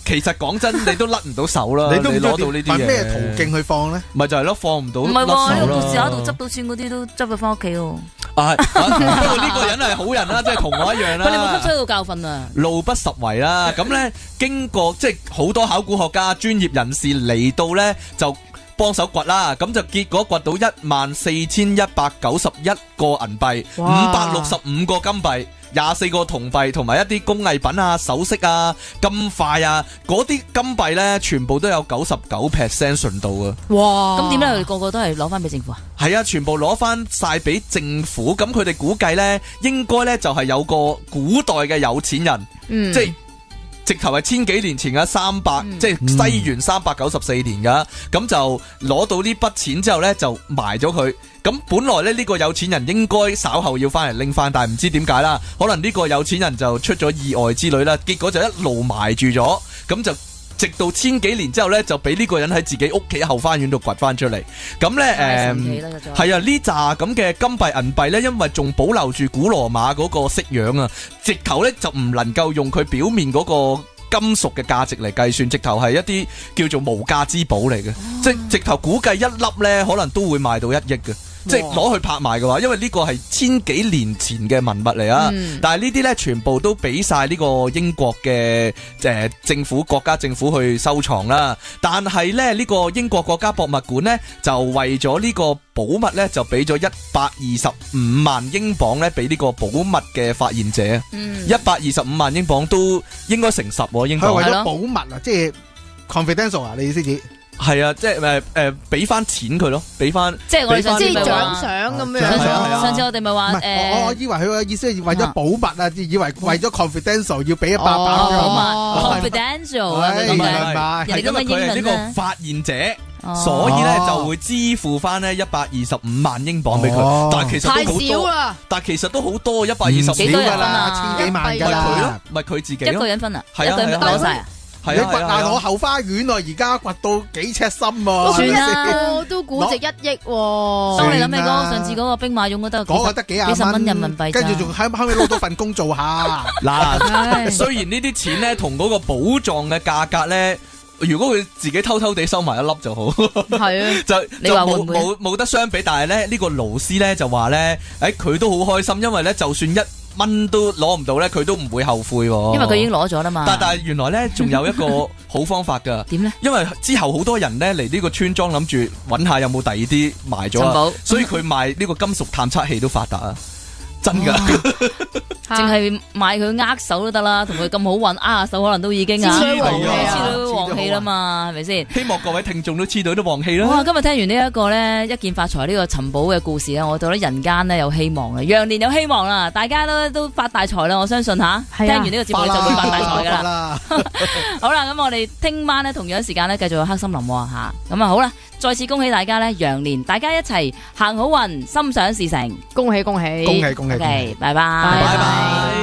其實講真，你都甩唔到手啦。 你都唔知攞到呢啲嘢， 問咩途徑去放咧？ 咪就係咯，放唔到唔係喎，呢甩手啦個故事喺度執到錢嗰啲都執佢翻屋企喎。 啊，係啊不過呢個人係好人啦，即係同我一樣啦。 佢哋冇吸取到教訓啊！ 路不拾遺啦，咁呢，經過即係好多考古學家、專業人士嚟到呢，就幫手掘啦，咁就結果掘到一萬四千一百九十一個銀幣，五百六十五個金幣。廿四個銅幣同埋一啲工藝品啊、首飾啊、金塊啊，嗰啲金幣呢，全部都有九十九 percent 純度啊！ 哇！ 咁點解佢哋個個都係攞翻俾政府啊？ 係啊，全部攞翻晒俾政府，咁佢哋估計呢，應該呢就係有個古代嘅有錢人， 嗯即係。直頭係千幾年前嘅三百、嗯，即係西元三百九十四年噶，咁就攞到呢筆錢之後呢，就埋咗佢。咁本來咧呢個有錢人應該稍後要翻嚟拎翻，但係唔知點解啦，可能呢個有錢人就出咗意外之類啦，結果就一路埋住咗，咁就直到千幾年之後呢，就俾呢個人喺自己屋企後花園度掘翻出嚟。咁呢，誒，係啊，呢扎咁嘅金幣銀幣呢，因為仲保留住古羅馬嗰個式樣啊，直頭呢就唔能夠用佢表面嗰個金屬嘅價值嚟計算，直頭係一啲叫做無價之寶嚟嘅，哦、即係直頭估計一粒呢可能都會賣到一億嘅。即係攞去拍賣嘅話，因為呢個係千幾年前嘅文物嚟啊，嗯、但係呢啲呢，全部都俾晒呢個英國嘅誒、呃、政府國家政府去收藏啦。但係呢，呢、呢個英國國家博物館呢，就為咗呢個寶物呢，就俾咗一百二十五萬英鎊呢，俾呢個寶物嘅發現者。一百二十五萬英鎊都應該成十喎，英鎊。 係為咗寶物啊，即係 confidential 啊，你意思指？ 係啊，即係誒誒，俾翻錢佢咯，俾翻， 即係我哋上次即係獎咪話賞咁係啊係樣。 啊上次我哋咪話唔係誒， 我我以為佢嘅意思係為咗寶物啊，以為為咗 confidential 要俾一百百哦㗎寶物 confidential 啊， 係咁樣唔係唔係人哋咁嘅英係因為佢係呢文啊， 個發現者。 哦所以咧就會支付翻呢一百二十五萬英鎊俾佢， 哦但係其實太都好多， 少啦， 但係其實都好多一百二十五幾多人㗎啦， 分啊千幾萬㗎咪佢咯啦。， 咪佢自己一個咯， 人分啊，一係啊個人係啊攞晒啊， 你掘係啊係啊爛我後花園喎，而家掘到幾尺深喎， 算啦個都估值一億喎。 當你諗起嗰算啦個上次嗰個兵馬俑嗰得嗰個得幾廿幾十蚊人民幣咋， 跟住仲喺後尾攞到份工做下。 嗱， 唉雖然呢啲錢咧同嗰個寶藏嘅價格咧。如果佢自己偷偷地收埋一粒就好， 係啊， 就你就冇話會唔會冇冇得相比。但係咧呢個勞斯咧就話咧，誒佢都好開心，因為咧就算一蚊都攞唔到咧，佢都唔會後悔喎。 因為佢已經攞咗啦嘛。 但但係原來咧仲有一個好方法㗎。 點咧？ 因為之後好多人咧嚟呢個村莊諗住揾下有冇第二啲埋咗啊尋寶， 所以佢賣呢個金屬探測器都發達啊！真㗎。 淨係買佢握手都得啦，同佢咁好運，握下手可能都已經啊， 黐女王氣啊黐女王氣啦嘛，係咪先？ 希望各位聽眾都黐到啲旺氣啦。 哇！今日聽完呢一個咧一件發財呢個尋寶嘅故事咧，我覺得人間咧有希望啦，羊年有希望啦，大家都都發大財啦，我相信吓。聽完呢個節目你就會發大財噶啦。 啦， 好啦，咁我哋聽晚咧同樣時間咧繼續有黑森林喎吓，咁啊好啦，再次恭喜大家咧羊年，大家一齊行好運，心想事成， 恭喜恭喜， 恭喜恭喜恭喜！ OK，拜拜， 拜拜拜。